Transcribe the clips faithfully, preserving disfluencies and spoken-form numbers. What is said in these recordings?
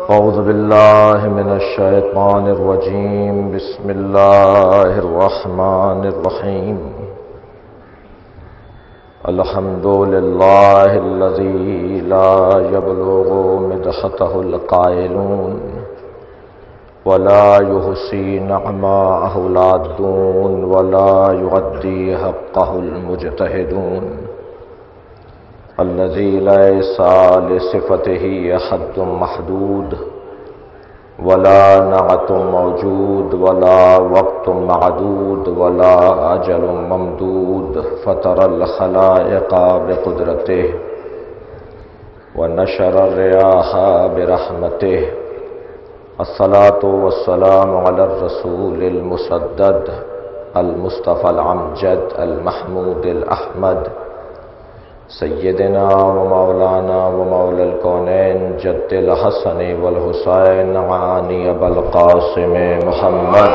أعوذ بالله من الشيطان الرجيم بسم الله الرحمن الرحيم الحمد لله الذي لا يبلغ مدحته القائلون ولا يحصي نعماءه العادون ولا يؤدي حقه المجتهدون الذي ليس لصفته حد محدود ولا نعت موجود ولا وقت معدود ولا أجل ممدود فطر الخلائق بقدرته ونشر الرياح برحمته الصلاة والسلام على الرسول المسدد المصطفى الأمجد المحمود الأحمد سیدنا و مولانا و مولا الکونین جد الحسن والحسین عانی ابا القاسم محمد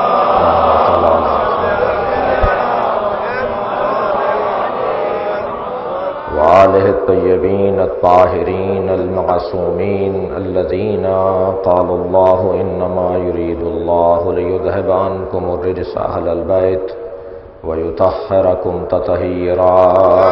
وآلہ الطیبین الطاہرین المعصومین الذین قال اللہ انما يريد اللہ لیذهب عنکم الرجس اہل البیت وَيُطَهِّرَكُمْ تَطْهِيرًا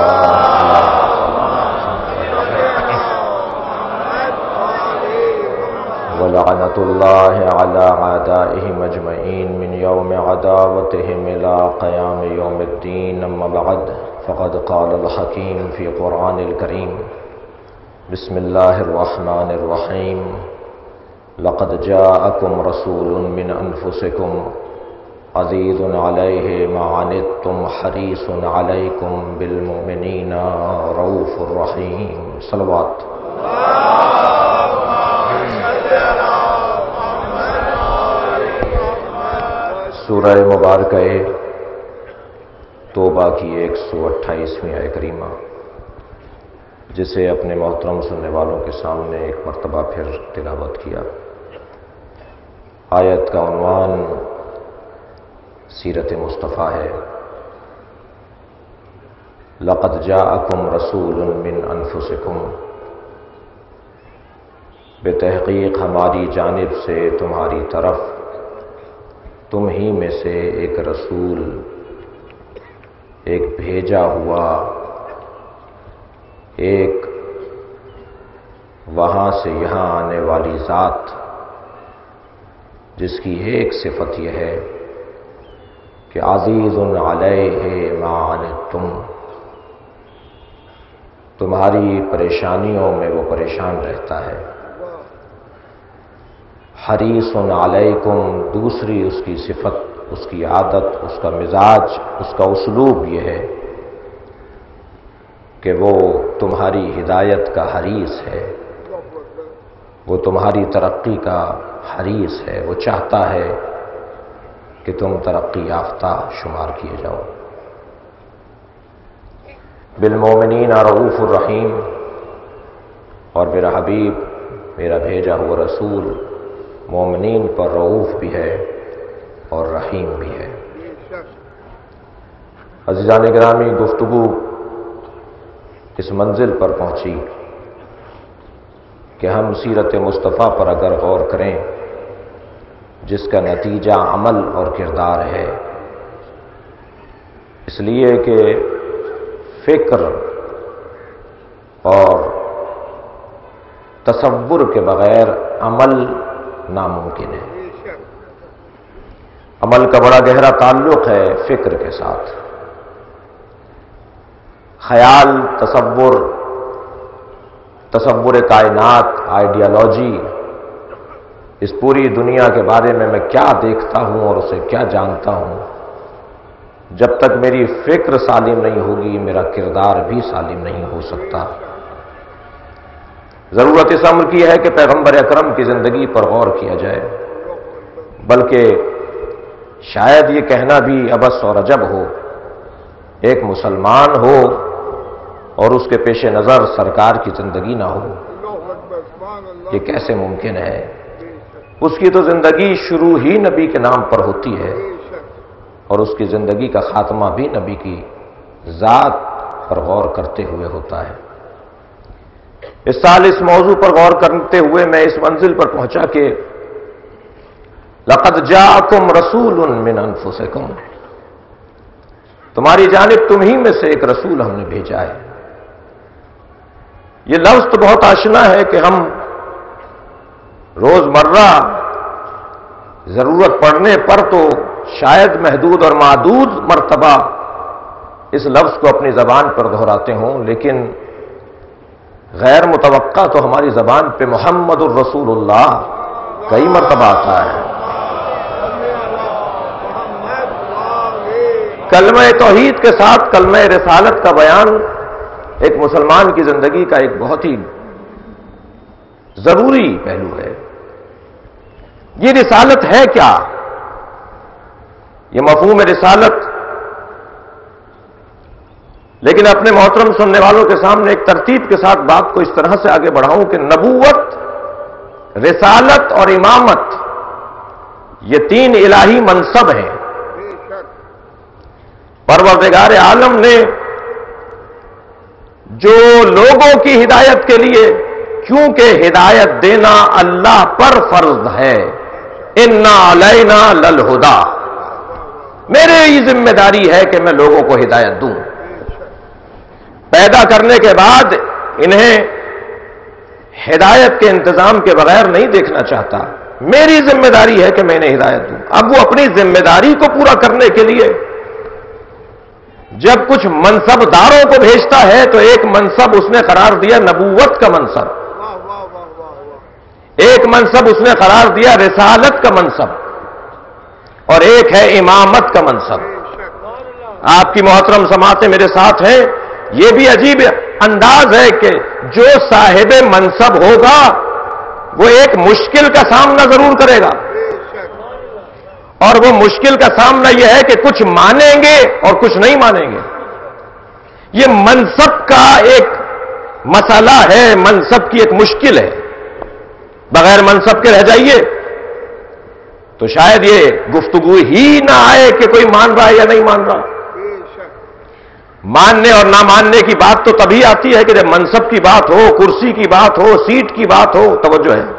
وَلَعْنَةُ اللَّهِ عَلَى أَعْدَائِهِمْ أَجْمَعِينَ مِنْ يَوْمِ عَدَاوَتِهِمْ إِلَى قِيَامِ يَوْمِ الدِّينِ أَمَّا بَعْدُ فَقَدْ قَالَ الْحَكِيمُ فِي قُرْآنِ الْكَرِيمِ بسم الله الرحمن الرحيم لَقَدْ جَاءَكُمْ رَسُولٌ مِّنْ أَنفُسِكُمْ عزیز علیہ ما عنتم حریص علیکم بالمؤمنین رؤوف الرحیم صلوات سورہ مبارکہ توبہ کی ایک سو اٹھائیسویں آیت کریمہ جسے اپنے محترم سننے والوں کے سامنے ایک مرتبہ پھر تلاوت کیا۔ آیت کا عنوان سیرت مصطفیٰ ہے۔ لقد جاءکم رسول من انفسکم، بے تحقیق ہماری جانب سے تمہاری طرف تم ہی میں سے ایک رسول، ایک بھیجا ہوا، ایک وہاں سے یہاں آنے والی ذات جس کی ایک صفت یہ ہے کہ عزیز علیہ ما عنتم، تمہاری پریشانیوں میں وہ پریشان رہتا ہے۔ حریص علیکم، دوسری اس کی صفت، اس کی عادت، اس کا مزاج، اس کا اسلوب یہ ہے کہ وہ تمہاری ہدایت کا حریص ہے، وہ تمہاری ترقی کا حریص ہے، وہ چاہتا ہے کہ تم ترقی یافتہ شمار کیے جاؤ۔ بالمومنین رؤوف الرحیم، اور میرا حبیب، میرا بھیجا ہوا رسول مومنین پر رؤوف بھی ہے اور رحیم بھی ہے۔ عزیزان گرامی، گفتگو اس منزل پر پہنچی کہ ہم سیرت مصطفیٰ پر اگر غور کریں جس کا نتیجہ عمل اور کردار ہے، اس لیے کہ فکر اور تصور کے بغیر عمل ناممکن ہے۔ عمل کا بڑا گہرا تعلق ہے فکر کے ساتھ۔ خیال، تصور، تصور کائنات، آئیڈیالوجی، اس پوری دنیا کے بارے میں میں کیا دیکھتا ہوں اور اسے کیا جانتا ہوں، جب تک میری فکر سالم نہیں ہوگی میرا کردار بھی سالم نہیں ہو سکتا۔ ضرورت اس امر کی ہے کہ پیغمبر اکرم کی زندگی پر غور کیا جائے، بلکہ شاید یہ کہنا بھی عبث اور عجب ہو، ایک مسلمان ہو اور اس کے پیش نظر سرکار کی زندگی نہ ہو، یہ کیسے ممکن ہے؟ اس کی تو زندگی شروع ہی نبی کے نام پر ہوتی ہے اور اس کی زندگی کا خاتمہ بھی نبی کی ذات پر غور کرتے ہوئے ہوتا ہے۔ اس سال اس موضوع پر غور کرتے ہوئے میں اس منزل پر پہنچا کہ لقد جاءکم رسول من انفسکم، تمہاری جانب تمہیں میں سے ایک رسول ہم نے بھیجا ہے۔ یہ لفظ تو بہت آشنا ہے کہ ہم روزمرہ ضرورت پڑنے پر تو شاید محدود اور معدود مرتبہ اس لفظ کو اپنی زبان پر دہراتے ہوں، لیکن غیر متوقع تو ہماری زبان پہ محمد الرسول اللہ کئی مرتبہ آتا ہے۔ کلمہ توحید کے ساتھ کلمہ رسالت کا بیان ایک مسلمان کی زندگی کا ایک بہت ہی ضروری پہلو ہے۔ یہ رسالت ہے کیا؟ یہ مفہوم رسالت، لیکن اپنے محترم سننے والوں کے سامنے ایک ترتیب کے ساتھ بات کو اس طرح سے آگے بڑھاؤں کہ نبوت، رسالت اور امامت یہ تین الہی منصب ہیں۔ پروردگار عالم نے جو لوگوں کی ہدایت کے لیے، کیونکہ ہدایت دینا اللہ پر فرض ہے، انا علینا للہدی، میرے یہ ذمہ داری ہے کہ میں لوگوں کو ہدایت دوں۔ پیدا کرنے کے بعد انہیں ہدایت کے انتظام کے بغیر نہیں دیکھنا چاہتا، میری ذمہ داری ہے کہ میں انہیں ہدایت دوں۔ اب وہ اپنی ذمہ داری کو پورا کرنے کے لیے جب کچھ منصب داروں کو بھیجتا ہے تو ایک منصب اس نے قرار دیا نبوت کا منصب، ایک منصب اس نے قرار دیا رسالت کا منصب، اور ایک ہے امامت کا منصب۔ آپ کی محترم سماعتیں میرے ساتھ ہیں، یہ بھی عجیب انداز ہے کہ جو صاحب منصب ہوگا وہ ایک مشکل کا سامنا ضرور کرے گا، اور وہ مشکل کا سامنا یہ ہے کہ کچھ مانیں گے اور کچھ نہیں مانیں گے۔ یہ منصب کا ایک مسئلہ ہے، منصب کی ایک مشکل ہے۔ بغیر منصب کے رہ جائیے تو شاید یہ گفتگو ہی نہ آئے کہ کوئی مان رہا ہے یا نہیں مان رہا۔ ماننے اور نہ ماننے کی بات تو تبھی آتی ہے کہ جب منصب کی بات ہو، کرسی کی بات ہو، سیٹ کی بات ہو، توجہ ہے۔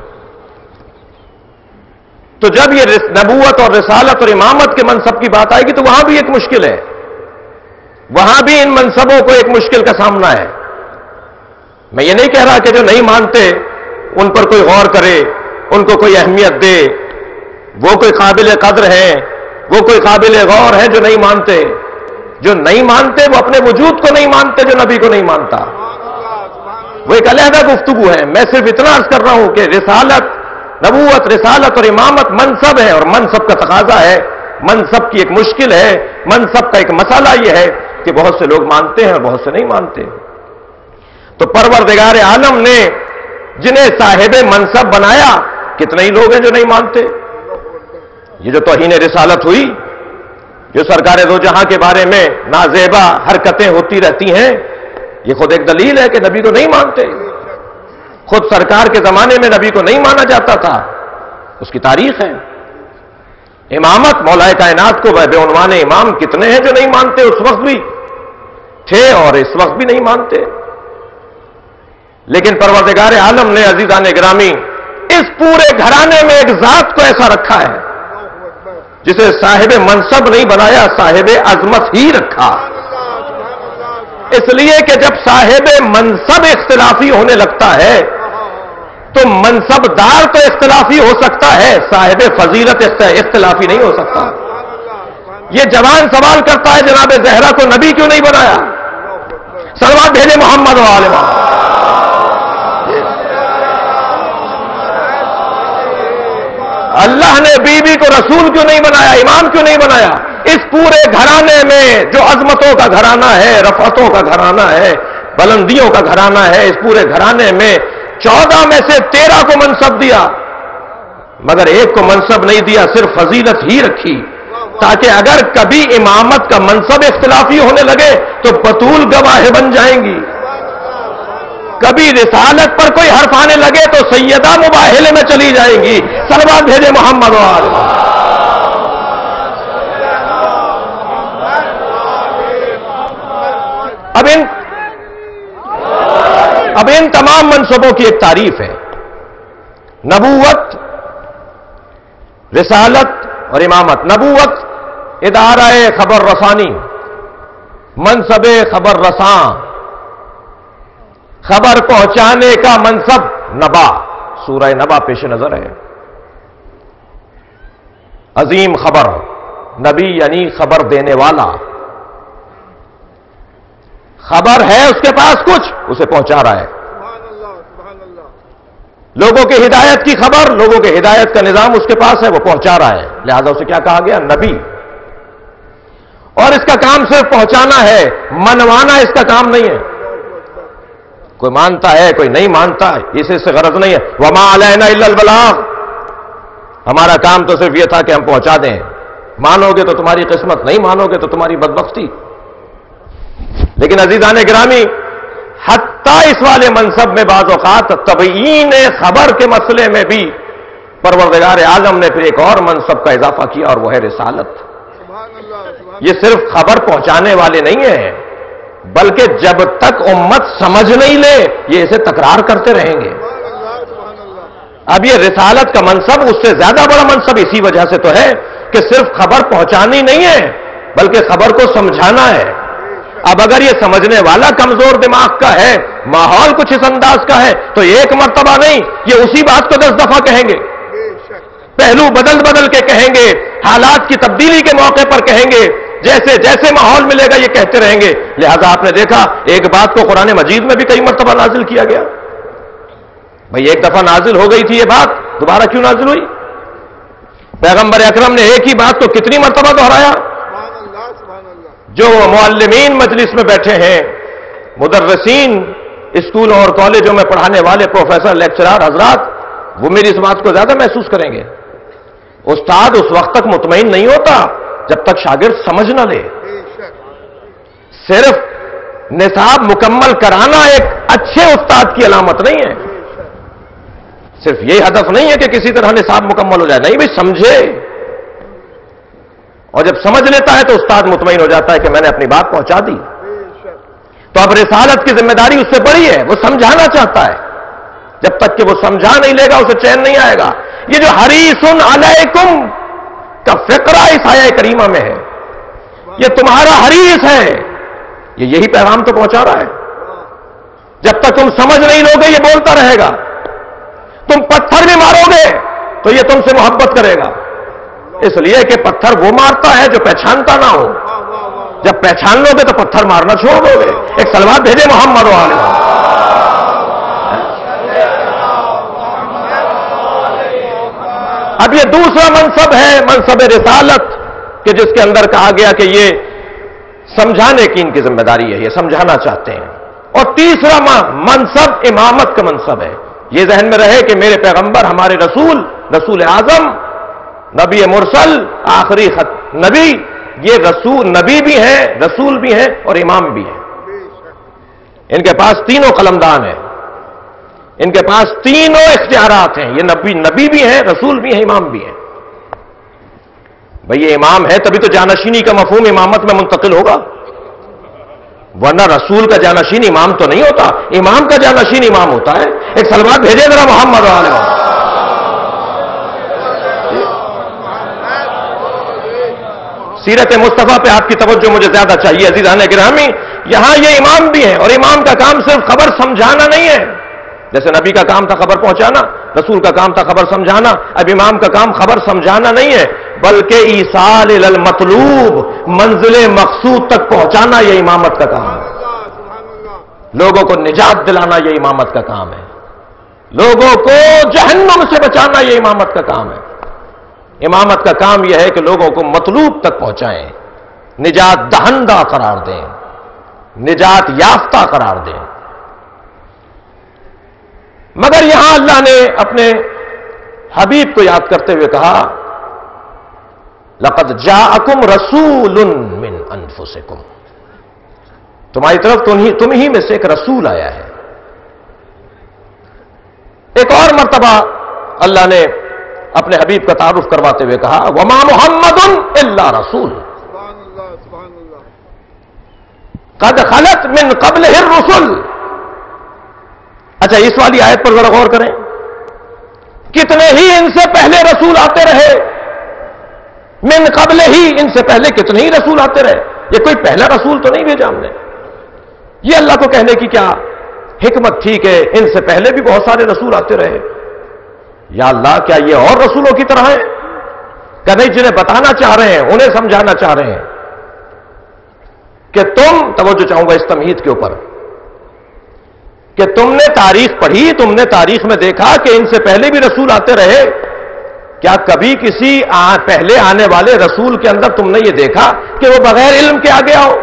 تو جب یہ نبوت اور رسالت اور امامت کے منصب کی بات آئے گی تو وہاں بھی ایک مشکل ہے، وہاں بھی ان منصبوں کو ایک مشکل کا سامنا ہے۔ میں یہ نہیں کہہ رہا کہ جو نہیں مانتے ان پر کوئی غور کرے، ان کو کوئی اہمیت دے، وہ کوئی قابل قدر ہیں، وہ کوئی قابل غور ہیں جو نہیں مانتے۔ جو نہیں مانتے وہ اپنے وجود کو نہیں مانتے، جو نبی کو نہیں مانتا، وہ ایک علیحدہ گفتگو ہے۔ میں صرف اتنا عرض کر رہا ہوں کہ رسالت، نبوت، رسالت اور امامت منصب ہے، اور منصب کا تقاضا ہے، منصب کی ایک مشکل ہے، منصب کا ایک مسئلہ یہ ہے کہ بہت سے لوگ مانتے ہیں اور بہت سے نہیں مانتے۔ تو پروردگار عالم نے جنہیں صاحب منصب بنایا، کتنے ہی لوگ ہیں جو نہیں مانتے۔ یہ جو توہین رسالت ہوئی، جو سرکار دو جہاں کے بارے میں نازیبا حرکتیں ہوتی رہتی ہیں، یہ خود ایک دلیل ہے کہ نبی کو نہیں مانتے۔ خود سرکار کے زمانے میں نبی کو نہیں مانا جاتا تھا، اس کی تاریخ ہے۔ امامت، مولا کائنات کو بے عنوان امام کتنے ہیں جو نہیں مانتے، اس وقت بھی تھے اور اس وقت بھی نہیں مانتے۔ لیکن پروردگار عالم نے عزیزان گرامی اس پورے گھرانے میں ایک ذات کو ایسا رکھا ہے جسے صاحب منصب نہیں بنایا، صاحب عظمت ہی رکھا۔ اس لیے کہ جب صاحب منصب اختلافی ہونے لگتا ہے تو منصب دار تو اختلافی ہو سکتا ہے، صاحب فضیلت اختلافی نہیں ہو سکتا۔ یہ جوان سوال کرتا ہے جناب زہرا کو نبی کیوں نہیں بنایا؟ صلوات بھیجے محمد و آل محمد۔ اللہ نے بی بی کو رسول کیوں نہیں بنایا، امام کیوں نہیں بنایا؟ اس پورے گھرانے میں جو عظمتوں کا گھرانہ ہے، رفعتوں کا گھرانہ ہے، بلندیوں کا گھرانہ ہے، اس پورے گھرانے میں چودہ میں سے تیرہ کو منصب دیا، مگر ایک کو منصب نہیں دیا، صرف فضیلت ہی رکھی، تاکہ اگر کبھی امامت کا منصب اختلافی ہونے لگے تو بطول گواہ بن جائیں گی، کبھی رسالت پر کوئی حرف آنے لگے تو سیدہ مباہلے میں چلی جائیں گی۔ صلوات بھیجے محمد و آل محمد۔ اب ان اب ان تمام منصبوں کی ایک تعریف ہے، نبوت، رسالت اور امامت۔ نبوت ادارہ خبر رسانی، منصب خبر رساں، خبر پہنچانے کا منصب نبا، سورہ نبا پیش نظر ہے۔ عظیم خبر، نبی یعنی خبر دینے والا، خبر ہے اس کے پاس کچھ، اسے پہنچا رہا ہے۔ سبحان اللہ سبحان اللہ۔ لوگوں کی ہدایت کی خبر، لوگوں کے ہدایت کا نظام اس کے پاس ہے، وہ پہنچا رہا ہے، لہذا اسے کیا کہا گیا؟ نبی۔ اور اس کا کام صرف پہنچانا ہے، منوانا اس کا کام نہیں ہے۔ کوئی مانتا ہے کوئی نہیں مانتا، اسے سے غرض نہیں ہے۔ وما علینا الا البلاغ، ہمارا کام تو صرف یہ تھا کہ ہم پہنچا دیں، مانو گے تو تمہاری قسمت، نہیں مانو گے تو تمہاری بدبختی۔ لیکن عزیزان گرامی، حتیٰ اس والے منصب میں بعض اوقات تبیین خبر کے مسئلے میں بھی پروردگار عالم نے پھر ایک اور منصب کا اضافہ کیا، اور وہ ہے رسالت۔ سبحان اللہ سبحان یہ صرف خبر پہنچانے والے نہیں ہیں، بلکہ جب تک امت سمجھ نہیں لے یہ اسے تکرار کرتے رہیں گے۔ اللہ سبحان اللہ۔ اب یہ رسالت کا منصب اس سے زیادہ بڑا منصب اسی وجہ سے تو ہے کہ صرف خبر پہنچانی نہیں ہے بلکہ خبر کو سمجھانا ہے۔ اب اگر یہ سمجھنے والا کمزور دماغ کا ہے، ماحول کچھ اس انداز کا ہے، تو ایک مرتبہ نہیں، یہ اسی بات کو دس دفعہ کہیں گے، بے شک پہلو بدل بدل کے کہیں گے، حالات کی تبدیلی کے موقع پر کہیں گے، جیسے جیسے ماحول ملے گا یہ کہتے رہیں گے۔ لہذا آپ نے دیکھا ایک بات کو قرآن مجید میں بھی کئی مرتبہ نازل کیا گیا۔ بھئی ایک دفعہ نازل ہو گئی تھی یہ بات، دوبارہ کیوں نازل ہوئی؟ پیغمبر اکرم نے ایک ہی بات کو کتنی مرتبہ دہرایا؟ سبحان اللہ سبحان اللہ۔ جو معلمین مجلس میں بیٹھے ہیں، مدرسین اسکولوں اور کالجوں میں پڑھانے والے پروفیسر لیکچرار حضرات، وہ میری اس بات کو زیادہ محسوس کریں گے۔ استاد اس وقت تک مطمئن نہیں ہوتا جب تک شاگرد سمجھ نہ لے۔ بے شک صرف نصاب مکمل کرانا ایک اچھے استاد کی علامت نہیں ہے، صرف یہ ہدف نہیں ہے کہ کسی طرح نصاب مکمل ہو جائے، نہیں بھی سمجھے، اور جب سمجھ لیتا ہے تو استاد مطمئن ہو جاتا ہے کہ میں نے اپنی بات پہنچا دی۔ بے شک تو اب رسالت کی ذمہ داری اس سے بڑی ہے، وہ سمجھانا چاہتا ہے، جب تک کہ وہ سمجھا نہیں لے گا اسے چین نہیں آئے گا۔ یہ جو حریص علیکم کا فقرہ اس آیہ کریمہ میں ہے، یہ تمہارا حریص ہے، یہ یہی پیغام تو پہنچا رہا ہے۔ جب تک تم سمجھ نہیں لوگے یہ بولتا رہے گا، تم پتھر بھی مارو گے تو یہ تم سے محبت کرے گا، اس لیے کہ پتھر وہ مارتا ہے جو پہچانتا نہ ہو، واہ واہ واہ۔ جب پہچان لو گے تو پتھر مارنا چھوڑ دو گے۔ ایک سلوات بھیجے محمد علیہ وسلم۔ اب یہ دوسرا منصب ہے، منصب رسالت، کہ جس کے اندر کہا گیا کہ یہ سمجھانے کی ان کی ذمہ داری ہے، یہ سمجھانا چاہتے ہیں۔ اور تیسرا منصب امامت کا منصب ہے۔ یہ ذہن میں رہے کہ میرے پیغمبر، ہمارے رسول، رسول اعظم، نبی مرسل، آخری خط نبی، یہ رسول نبی بھی ہیں، رسول بھی ہیں اور امام بھی ہیں۔ بے شک ان کے پاس تینوں قلمدان ہیں، ان کے پاس تینوں اختیارات ہیں، یہ نبی نبی بھی ہیں، رسول بھی ہیں، امام بھی ہیں۔ بھئی یہ امام ہے تبھی تو جانشینی کا مفہوم امامت میں منتقل ہوگا، ورنہ رسول کا جانشین امام تو نہیں ہوتا، امام کا جانشین امام ہوتا ہے۔ ایک سلوات بھیجے ذرا محمد علیہ وسلم۔ سیرت مصطفیٰ پہ آپ کی توجہ مجھے زیادہ چاہیے عزیزان گرامی۔ یہاں یہ امام بھی ہیں، اور امام کا کام صرف خبر سمجھانا نہیں ہے، جیسے نبی کا کام تھا خبر پہنچانا، رسول کا کام تھا خبر سمجھانا، اب امام کا کام خبر سمجھانا نہیں ہے بلکہ ایصال الی المطلوب، منزل مقصود تک پہنچانا یہ امامت کا کام ہے۔ اللہ سبحان اللہ۔ لوگوں کو نجات دلانا یہ امامت کا کام ہے، لوگوں کو جہنم سے بچانا یہ امامت کا کام ہے۔ امامت کا کام یہ ہے کہ لوگوں کو مطلوب تک پہنچائیں، نجات دہندہ قرار دیں، نجات یافتہ قرار دیں۔ مگر یہاں اللہ نے اپنے حبیب کو یاد کرتے ہوئے کہا، لقد جاءکم رسول من انفسکم، تمہاری طرف تم ہی میں سے ایک رسول آیا ہے۔ ایک اور مرتبہ اللہ نے اپنے حبیب کا تعارف کرواتے ہوئے کہا، وما محمد الا رسول سبحان اللہ سبحان اللہ۔ قد خلت من قبلہ الرسل، اچھا اس والی آیت پر ذرا غور کریں، کتنے ہی ان سے پہلے رسول آتے رہے، من قبل ہی، ان سے پہلے کتنے ہی رسول آتے رہے، یہ کوئی پہلا رسول تو نہیں بھیجا ہم نے۔ یہ اللہ کو کہنے کی کیا حکمت تھی کہ ان سے پہلے بھی بہت سارے رسول آتے رہے؟ یا اللہ کیا یہ اور رسولوں کی طرح ہیں کہ نہیں، جنہیں بتانا چاہ رہے ہیں، انہیں سمجھانا چاہ رہے ہیں کہ تم، توجہ چاہوں گا اس تمہید کے اوپر، کہ تم نے تاریخ پڑھی، تم نے تاریخ میں دیکھا کہ ان سے پہلے بھی رسول آتے رہے، کیا کبھی کسی آ پہلے آنے والے رسول کے اندر تم نے یہ دیکھا کہ وہ بغیر علم کے آگے آؤ؟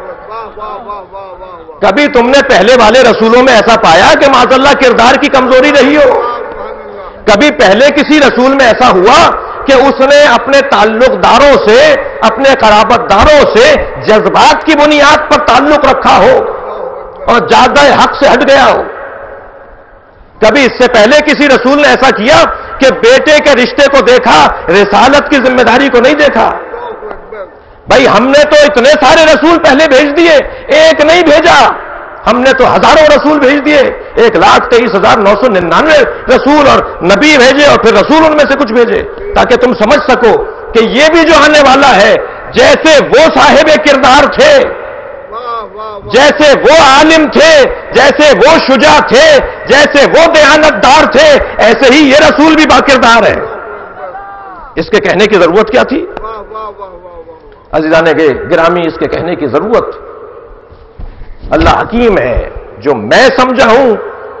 کبھی تم نے پہلے والے رسولوں میں ایسا پایا کہ معاذ اللہ کردار کی کمزوری رہی ہو؟ کبھی پہلے کسی رسول میں ایسا ہوا کہ اس نے اپنے تعلق داروں سے، اپنے قرابت داروں سے جذبات کی بنیاد پر تعلق رکھا ہو اور زیادہ حق سے ہٹ گیا ہو؟ کبھی اس سے پہلے کسی رسول نے ایسا کیا کہ بیٹے کے رشتے کو دیکھا، رسالت کی ذمہ داری کو نہیں دیکھا؟ بھائی ہم نے تو اتنے سارے رسول پہلے بھیج دیے، ایک نہیں بھیجا، ہم نے تو ہزاروں رسول بھیج دیے، ایک لاکھ تیئیس ہزار نو سو ننانوے رسول اور نبی بھیجے، اور پھر رسول ان میں سے کچھ بھیجے، تاکہ تم سمجھ سکو کہ یہ بھی جو آنے والا ہے، جیسے وہ صاحب کردار تھے، جیسے وہ عالم تھے، جیسے وہ شجاع تھے، جیسے وہ دیانتدار تھے، ایسے ہی یہ رسول بھی باکردار ہے۔ اس کے کہنے کی ضرورت کیا تھی؟ عزیزان گرامی، اس کے کہنے کی ضرورت، اللہ حکیم ہے، جو میں سمجھا ہوں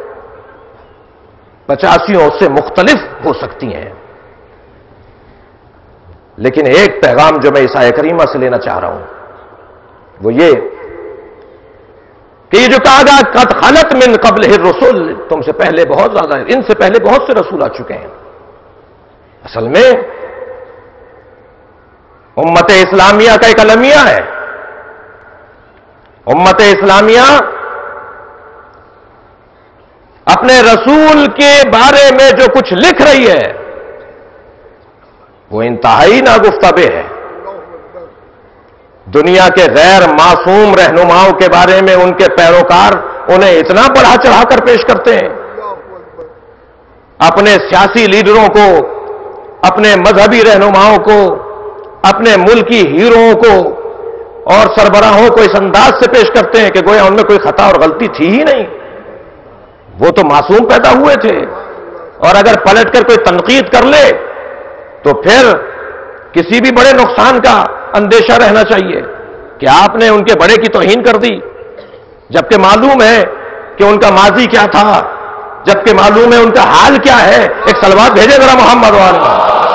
پچاسیوں سے مختلف ہو سکتی ہیں، لیکن ایک پیغام جو میں اس آیہ کریمہ سے لینا چاہ رہا ہوں وہ یہ کہ یہ جو کہا گیا قد خلت من قبلہ الرسل، تم سے پہلے بہت زیادہ، ان سے پہلے بہت سے رسول آ چکے ہیں، اصل میں امت اسلامیہ کا ایک المیہ ہے۔ امت اسلامیہ اپنے رسول کے بارے میں جو کچھ لکھ رہی ہے وہ انتہائی ناگفتہ ہے۔ دنیا کے غیر معصوم رہنماؤں کے بارے میں ان کے پیروکار انہیں اتنا بڑھا چڑھا کر پیش کرتے ہیں، اپنے سیاسی لیڈروں کو، اپنے مذہبی رہنماؤں کو، اپنے ملکی ہیروؤں کو اور سربراہوں کو اس انداز سے پیش کرتے ہیں کہ گویا ان میں کوئی خطا اور غلطی تھی ہی نہیں، وہ تو معصوم پیدا ہوئے تھے، اور اگر پلٹ کر کوئی تنقید کر لے تو پھر کسی بھی بڑے نقصان کا اندیشہ رہنا چاہیے کہ آپ نے ان کے بڑے کی توہین کر دی، جبکہ معلوم ہے کہ ان کا ماضی کیا تھا، جبکہ معلوم ہے ان کا حال کیا ہے۔ ایک سلوات بھیجے ذرا محمد والا۔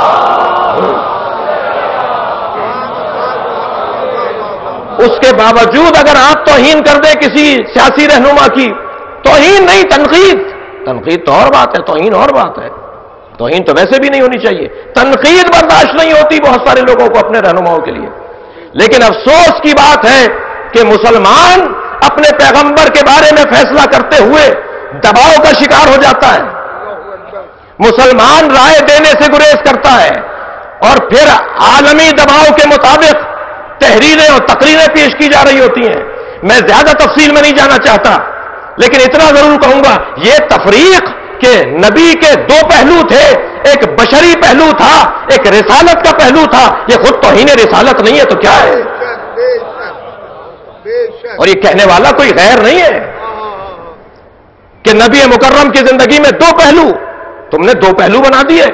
اس کے باوجود اگر آپ توہین کر دیں کسی سیاسی رہنما کی، توہین نہیں تنقید، تنقید تو اور بات ہے، توہین اور بات ہے، توہین تو ویسے بھی نہیں ہونی چاہیے، تنقید برداشت نہیں ہوتی بہت سارے لوگوں کو اپنے رہنماؤں کے لیے، لیکن افسوس کی بات ہے کہ مسلمان اپنے پیغمبر کے بارے میں فیصلہ کرتے ہوئے دباؤ کا شکار ہو جاتا ہے، مسلمان رائے دینے سے گریز کرتا ہے، اور پھر عالمی دباؤ کے مطابق تحریریں اور تقریریں پیش کی جا رہی ہوتی ہیں۔ میں زیادہ تفصیل میں نہیں جانا چاہتا، لیکن اتنا ضرور کہوں گا، یہ تفریق کہ نبی کے دو پہلو تھے، ایک بشری پہلو تھا، ایک رسالت کا پہلو تھا، یہ خود توہین رسالت نہیں ہے تو کیا ہے؟ اور یہ کہنے والا کوئی غیر نہیں ہے کہ نبی مکرم کی زندگی میں دو پہلو، تم نے دو پہلو بنا دیے،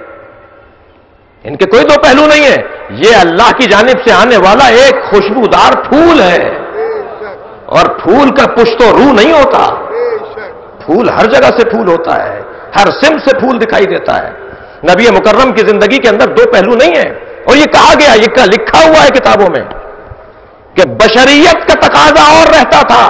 ان کے کوئی دو پہلو نہیں ہے، یہ اللہ کی جانب سے آنے والا ایک خوشبودار پھول ہے، اور پھول کا پشت و روح نہیں ہوتا، پھول ہر جگہ سے پھول ہوتا ہے، ہر سمت سے پھول دکھائی دیتا ہے۔ نبی مکرم کی زندگی کے اندر دو پہلو نہیں ہیں، اور یہ کہا گیا، یہ لکھا ہوا ہے کتابوں میں کہ بشریت کا تقاضا اور رہتا تھا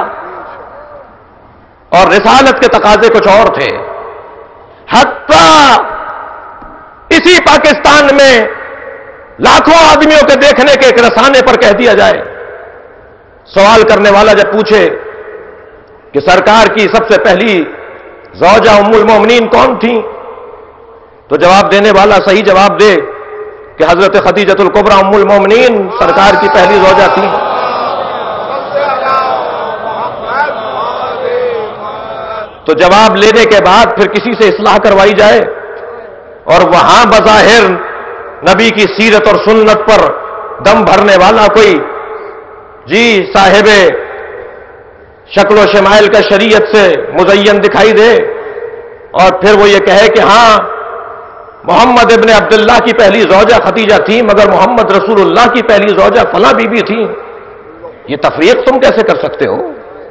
اور رسالت کے تقاضے کچھ اور تھے، حتیٰ اسی پاکستان میں لاکھوں آدمیوں کے دیکھنے کے ایک رسانے پر کہہ دیا جائے، سوال کرنے والا جب پوچھے کہ سرکار کی سب سے پہلی زوجہ ام المومنین کون تھیں، تو جواب دینے والا صحیح جواب دے کہ حضرت خدیجۃ الکبریٰ ام المومنین سرکار کی پہلی زوجہ تھی۔ تو جواب لینے کے بعد پھر کسی سے اصلاح کروائی جائے اور وہاں بظاہر نبی کی سیرت اور سنت پر دم بھرنے والا کوئی جی صاحب شکل و شمائل کا شریعت سے مزین دکھائی دے اور پھر وہ یہ کہے کہ ہاں محمد ابن عبداللہ کی پہلی زوجہ خدیجہ تھی مگر محمد رسول اللہ کی پہلی زوجہ فلاں بی بی تھی. یہ تفریق تم کیسے کر سکتے ہو؟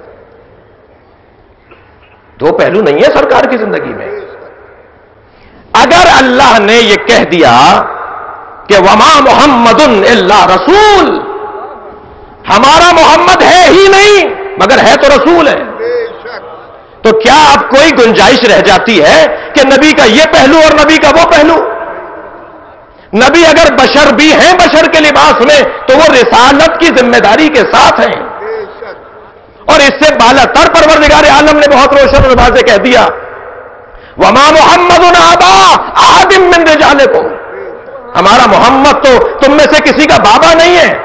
دو پہلو نہیں ہے سرکار کی زندگی میں. اگر اللہ نے یہ کہہ دیا کہ وما محمد الا رسول، ہمارا محمد ہے ہی نہیں مگر ہے تو رسول ہے، تو کیا اب کوئی گنجائش رہ جاتی ہے کہ نبی کا یہ پہلو اور نبی کا وہ پہلو؟ نبی اگر بشر بھی ہیں بشر کے لباس میں تو وہ رسالت کی ذمہ داری کے ساتھ ہیں، اور اس سے بالا تر پروردگار عالم نے بہت روشن اور واضح کہہ دیا وما محمد ابا احد من رجالکم، ہمارا محمد تو تم میں سے کسی کا بابا نہیں ہے.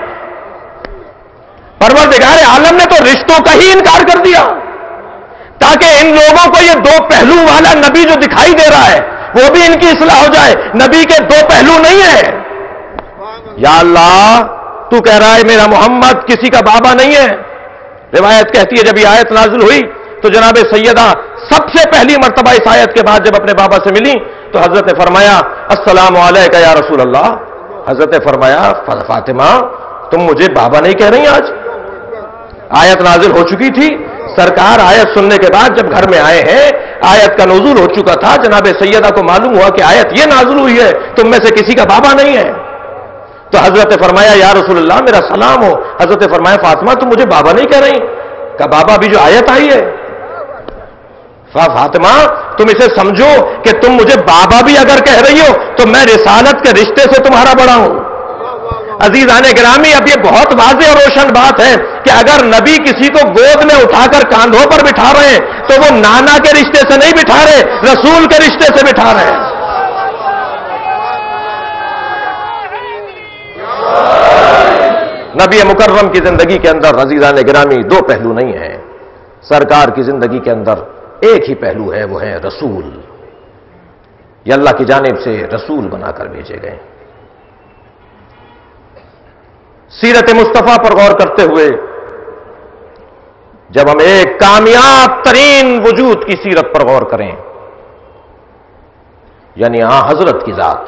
پروردگار عالم نے تو رشتوں کا ہی انکار کر دیا تاکہ ان لوگوں کو یہ دو پہلو والا نبی جو دکھائی دے رہا ہے وہ بھی ان کی اصلاح ہو جائے. نبی کے دو پہلو نہیں ہے. یا اللہ تو کہہ رہا ہے میرا محمد کسی کا بابا نہیں ہے. روایت کہتی ہے جب یہ آیت نازل ہوئی تو جناب سیدہ سب سے پہلی مرتبہ اس آیت کے بعد جب اپنے بابا سے ملی تو حضرت نے فرمایا السلام علیکہ یا رسول اللہ. حضرت نے فرمایا فاطمہ تم مجھے بابا نہیں کہہ رہی آج؟ آیت نازل ہو چکی تھی. سرکار آیت سننے کے بعد جب گھر میں آئے ہیں آیت کا نزول ہو چکا تھا. جناب سیدہ کو معلوم ہوا کہ آیت یہ نازل ہوئی ہے تم میں سے کسی کا بابا نہیں ہے. تو حضرت نے فرمایا یا رسول اللہ میرا سلام ہو. حضرت نے فرمایا فاطمہ تم مجھے بابا نہیں کہہ رہی؟ کہ بابا بھی جو آیت آئی ہے. فاطمہ تم اسے سمجھو کہ تم مجھے بابا بھی اگر کہہ رہی ہو تو میں رسالت کے رشتے سے تمہارا بڑا ہوں. عزیزان گرامی اب یہ بہت واضح اور روشن بات ہے کہ اگر نبی کسی کو گود میں اٹھا کر کاندھوں پر بٹھا رہے ہیں تو وہ نانا کے رشتے سے نہیں بٹھا رہے، رسول کے رشتے سے بٹھا رہے ہیں. نبی مکرم کی زندگی کے اندر عزیزان گرامی دو پہلو نہیں ہیں. سرکار کی زندگی کے اندر ایک ہی پہلو ہے، وہ ہے رسول. یہ اللہ کی جانب سے رسول بنا کر بھیجے گئے. سیرت مصطفیٰ پر غور کرتے ہوئے جب ہم ایک کامیاب ترین وجود کی سیرت پر غور کریں یعنی ہاں حضرت کی ذات،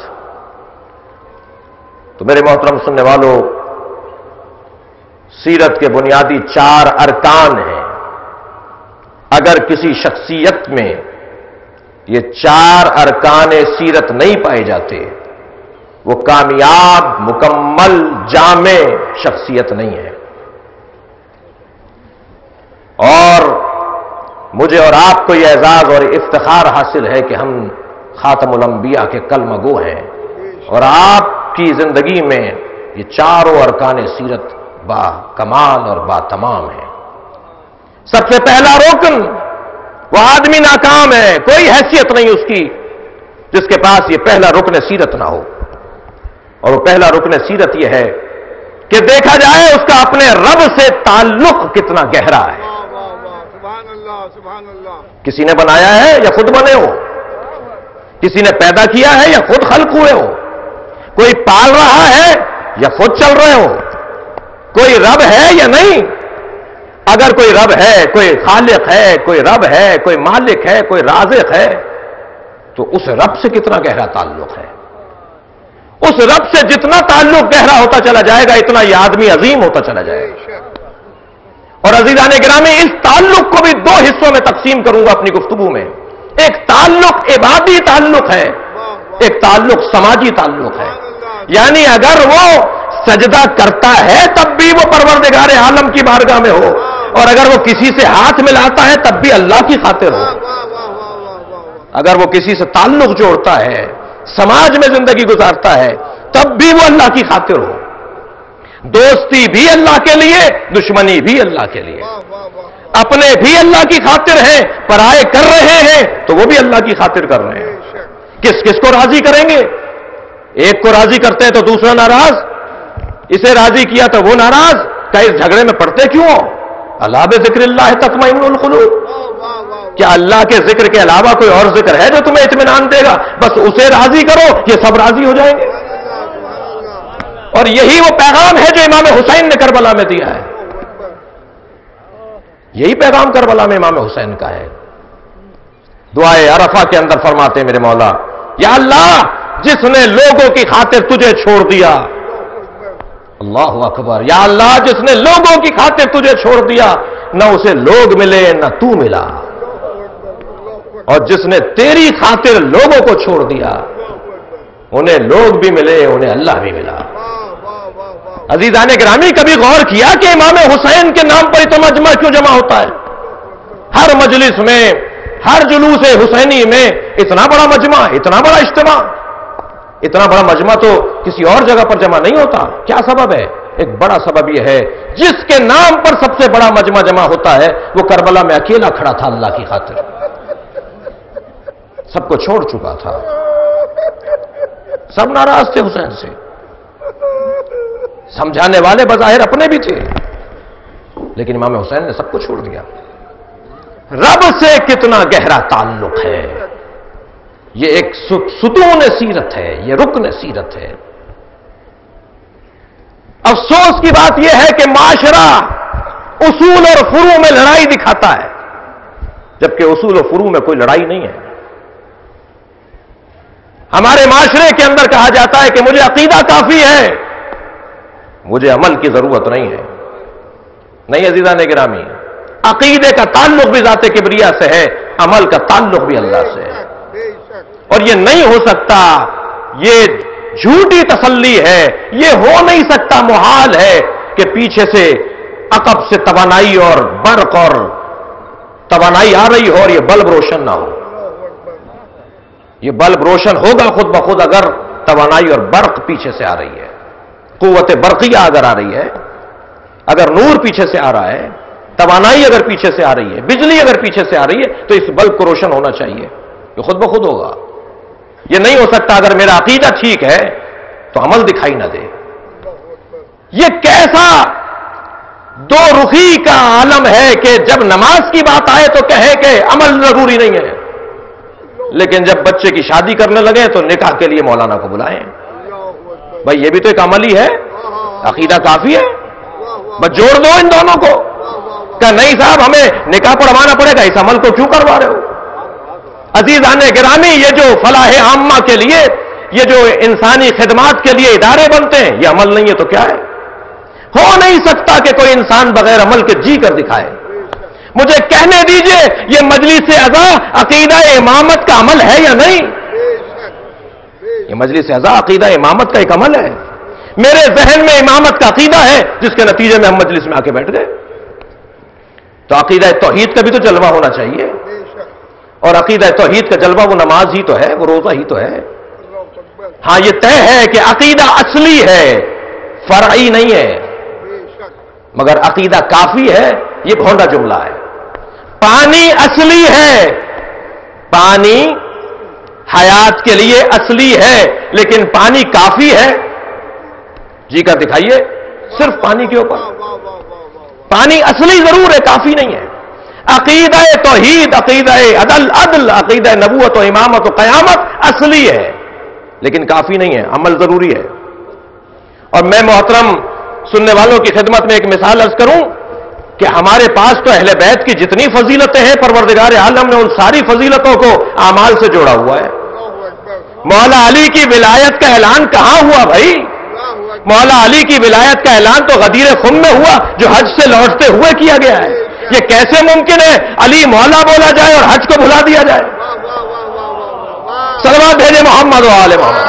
تو میرے محترم سننے والوں سیرت کے بنیادی چار ارکان ہیں. اگر کسی شخصیت میں یہ چار ارکان سیرت نہیں پائے جاتے وہ کامیاب مکمل جامع شخصیت نہیں ہے. اور مجھے اور آپ کو یہ اعزاز اور افتخار حاصل ہے کہ ہم خاتم الانبیاء کے کلمہ گو ہیں اور آپ کی زندگی میں یہ چاروں ارکان سیرت با کمال اور با تمام ہیں. سب سے پہلا رکن وہ آدمی ناکام ہے، کوئی حیثیت نہیں اس کی جس کے پاس یہ پہلا رکن سیرت نہ ہو. اور وہ پہلا رکن سیرت یہ ہے کہ دیکھا جائے اس کا اپنے رب سے تعلق کتنا گہرا ہے. سبحان اللہ سبحان اللہ. کسی نے بنایا ہے یا خود بنے ہو، کسی نے پیدا کیا ہے یا خود خلق ہوئے ہو، کوئی پال رہا ہے یا خود چل رہے ہو، کوئی رب ہے یا نہیں. اگر کوئی رب ہے، کوئی خالق ہے، کوئی رب ہے، کوئی مالک ہے، کوئی رازق ہے تو اس رب سے کتنا گہرا تعلق ہے. اس رب سے جتنا تعلق گہرا ہوتا چلا جائے گا اتنا یہ آدمی عظیم ہوتا چلا جائے گا. اور عزیزان گرامی اس تعلق کو بھی دو حصوں میں تقسیم کروں گا اپنی گفتگو میں. ایک تعلق عبادی تعلق ہے، ایک تعلق سماجی تعلق ہے. یعنی اگر وہ سجدہ کرتا ہے تب بھی وہ پروردگار عالم کی بارگاہ میں ہو، اور اگر وہ کسی سے ہاتھ ملاتا ہے تب بھی اللہ کی خاطر ہو. اگر وہ کسی سے تعلق جوڑتا ہے، سماج میں زندگی گزارتا ہے تب بھی وہ اللہ کی خاطر ہو. دوستی بھی اللہ کے لیے، دشمنی بھی اللہ کے لیے. اپنے بھی اللہ کی خاطر ہیں، پرائے کر رہے ہیں تو وہ بھی اللہ کی خاطر کر رہے ہیں. کس کس کو راضی کریں گے؟ ایک کو راضی کرتے ہیں تو دوسرا ناراض، اسے راضی کیا تو وہ ناراض. کیا اس جھگڑے میں پڑتے کیوں ہو؟ الا بذکر اللہ تطمئن القلوب. کیا اللہ کے ذکر کے علاوہ کوئی اور ذکر ہے جو تمہیں اطمینان دے گا؟ بس اسے راضی کرو، یہ سب راضی ہو جائیں گے۔ اور یہی وہ پیغام ہے جو امام حسین نے کربلا میں دیا ہے، یہی پیغام کربلا میں امام حسین کا ہے۔ دعائے عرفہ کے اندر فرماتے میرے مولا، یا اللہ جس نے لوگوں کی خاطر تجھے چھوڑ دیا، اللہ اکبر، یا اللہ جس نے لوگوں کی خاطر تجھے چھوڑ دیا، نہ اسے لوگ ملے نہ تو ملا، اور جس نے تیری خاطر لوگوں کو چھوڑ دیا انہیں لوگ بھی ملے، انہیں اللہ بھی ملا۔ عزیزان گرامی، کبھی غور کیا کہ امام حسین کے نام پر اتنا مجمع کیوں جمع ہوتا ہے؟ ہر مجلس میں، ہر جلوس حسینی میں اتنا بڑا مجمع، اتنا بڑا اجتماع، اتنا بڑا مجمع تو کسی اور جگہ پر جمع نہیں ہوتا۔ کیا سبب ہے؟ ایک بڑا سبب یہ ہے، جس کے نام پر سب سے بڑا مجمع جمع ہوتا ہے وہ کربلا میں اکیلا کھڑا تھا اللہ کی خاطر، سب کو چھوڑ چکا تھا، سب ناراض تھے حسین سے، سمجھانے والے بظاہر اپنے بھی تھے، لیکن امام حسین نے سب کو چھوڑ دیا۔ رب سے کتنا گہرا تعلق ہے، یہ ایک ستون سیرت ہے، یہ رکن سیرت ہے۔ افسوس کی بات یہ ہے کہ معاشرہ اصول اور فروع میں لڑائی دکھاتا ہے، جبکہ اصول و فروع میں کوئی لڑائی نہیں ہے۔ ہمارے معاشرے کے اندر کہا جاتا ہے کہ مجھے عقیدہ کافی ہے، مجھے عمل کی ضرورت نہیں ہے۔ نہیں عزیزان گرامی، عقیدے کا تعلق بھی ذات کبریا سے ہے، عمل کا تعلق بھی اللہ سے ہے، اور یہ نہیں ہو سکتا، یہ جھوٹی تسلی ہے، یہ ہو نہیں سکتا، محال ہے کہ پیچھے سے عقب سے توانائی اور برق اور توانائی آ رہی ہو اور یہ بلب روشن نہ ہو۔ یہ بلب روشن ہوگا خود بخود اگر توانائی اور برق پیچھے سے آ رہی ہے، قوت برقیہ اگر آ رہی ہے، اگر نور پیچھے سے آ رہا ہے، توانائی اگر پیچھے سے آ رہی ہے، بجلی اگر پیچھے سے آ رہی ہے، تو اس بلب کو روشن ہونا چاہیے، یہ خود بخود ہوگا۔ یہ نہیں ہو سکتا اگر میرا عقیدہ ٹھیک ہے تو عمل دکھائی نہ دے۔ یہ کیسا دو رخی کا عالم ہے کہ جب نماز کی بات آئے تو کہے کہ عمل ضروری نہیں ہے، لیکن جب بچے کی شادی کرنے لگے تو نکاح کے لیے مولانا کو بلائیں۔ بھائی یہ بھی تو ایک عمل ہی ہے، عقیدہ کافی ہے، بس جوڑ دو ان دونوں کو۔ کہ نہیں صاحب ہمیں نکاح پڑھوانا پڑے گا، اس عمل کو کیوں کروا رہے ہو؟ عزیزان گرامی، یہ جو فلاح عامہ کے لیے، یہ جو انسانی خدمات کے لیے ادارے بنتے ہیں، یہ عمل نہیں ہے تو کیا ہے؟ ہو نہیں سکتا کہ کوئی انسان بغیر عمل کے جی کر دکھائے۔ مجھے کہنے دیجئے یہ مجلس اعضا عقیدہ امامت کا عمل ہے یا نہیں؟ یہ مجلس اعضا عقیدہ امامت کا ایک عمل ہے۔ میرے ذہن میں امامت کا عقیدہ ہے جس کے نتیجے میں ہم مجلس میں آ کے بیٹھ گئے، تو عقیدہ توحید کا بھی تو جلوہ ہونا چاہیے، اور عقیدہ توحید کا جلوہ وہ نماز ہی تو ہے، وہ روزہ ہی تو ہے۔ ہاں یہ طے ہے کہ عقیدہ اصلی ہے، فرعی نہیں ہے، مگر عقیدہ کافی ہے، یہ بھونڈا جملہ ہے۔ پانی اصلی ہے، پانی حیات کے لیے اصلی ہے، لیکن پانی کافی ہے؟ جی کر دکھائیے صرف پانی کے اوپر۔ پانی اصلی ضرور ہے، کافی نہیں ہے۔ عقیدہ توحید، عقیدہ عدل عدل، عقیدہ نبوت و امامت و قیامت اصلی ہے، لیکن کافی نہیں ہے، عمل ضروری ہے۔ اور میں محترم سننے والوں کی خدمت میں ایک مثال عرض کروں کہ ہمارے پاس تو اہل بیت کی جتنی فضیلتیں ہیں، پروردگار عالم نے ان ساری فضیلتوں کو اعمال سے جوڑا ہوا ہے۔ مولا علی کی ولایت کا اعلان کہاں ہوا بھائی؟ مولا علی کی ولایت کا اعلان تو غدیر خم میں ہوا، جو حج سے لوٹتے ہوئے کیا گیا ہے۔ یہ کیسے ممکن ہے علی مولا بولا جائے اور حج کو بھلا دیا جائے؟ صلوات بھیجے محمد و آل محمد۔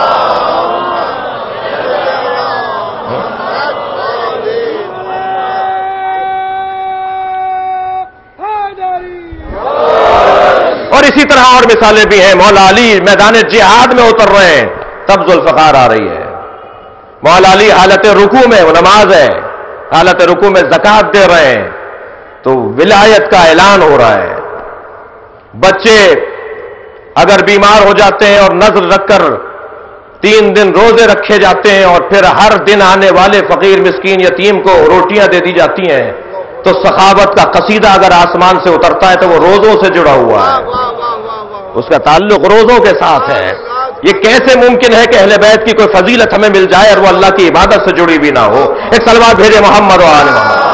اور اسی طرح اور مثالیں بھی ہیں۔ مولا علی میدان جہاد میں اتر رہے ہیں تب ذوالفقار آ رہی ہے۔ مولا علی حالت رکوع میں، وہ نماز ہے، حالت رکوع میں زکات دے رہے ہیں تو ولایت کا اعلان ہو رہا ہے۔ بچے اگر بیمار ہو جاتے ہیں اور نظر رکھ کر تین دن روزے رکھے جاتے ہیں اور پھر ہر دن آنے والے فقیر مسکین یتیم کو روٹیاں دے دی جاتی ہیں تو सखावत का कसीदा अगर आसमान से उतरता है तो वो रोजों से जुड़ा हुआ है, वाह वाह वाह वाह उसका ताल्लुक रोजों के साथ है। ये कैसे मुमकिन है कि अहले बैत की कोई फजीलत हमें मिल जाए और वो अल्लाह की इबादत से जुड़ी भी ना हो। एक सलवात भेजे मोहम्मद व आले मोहम्मद।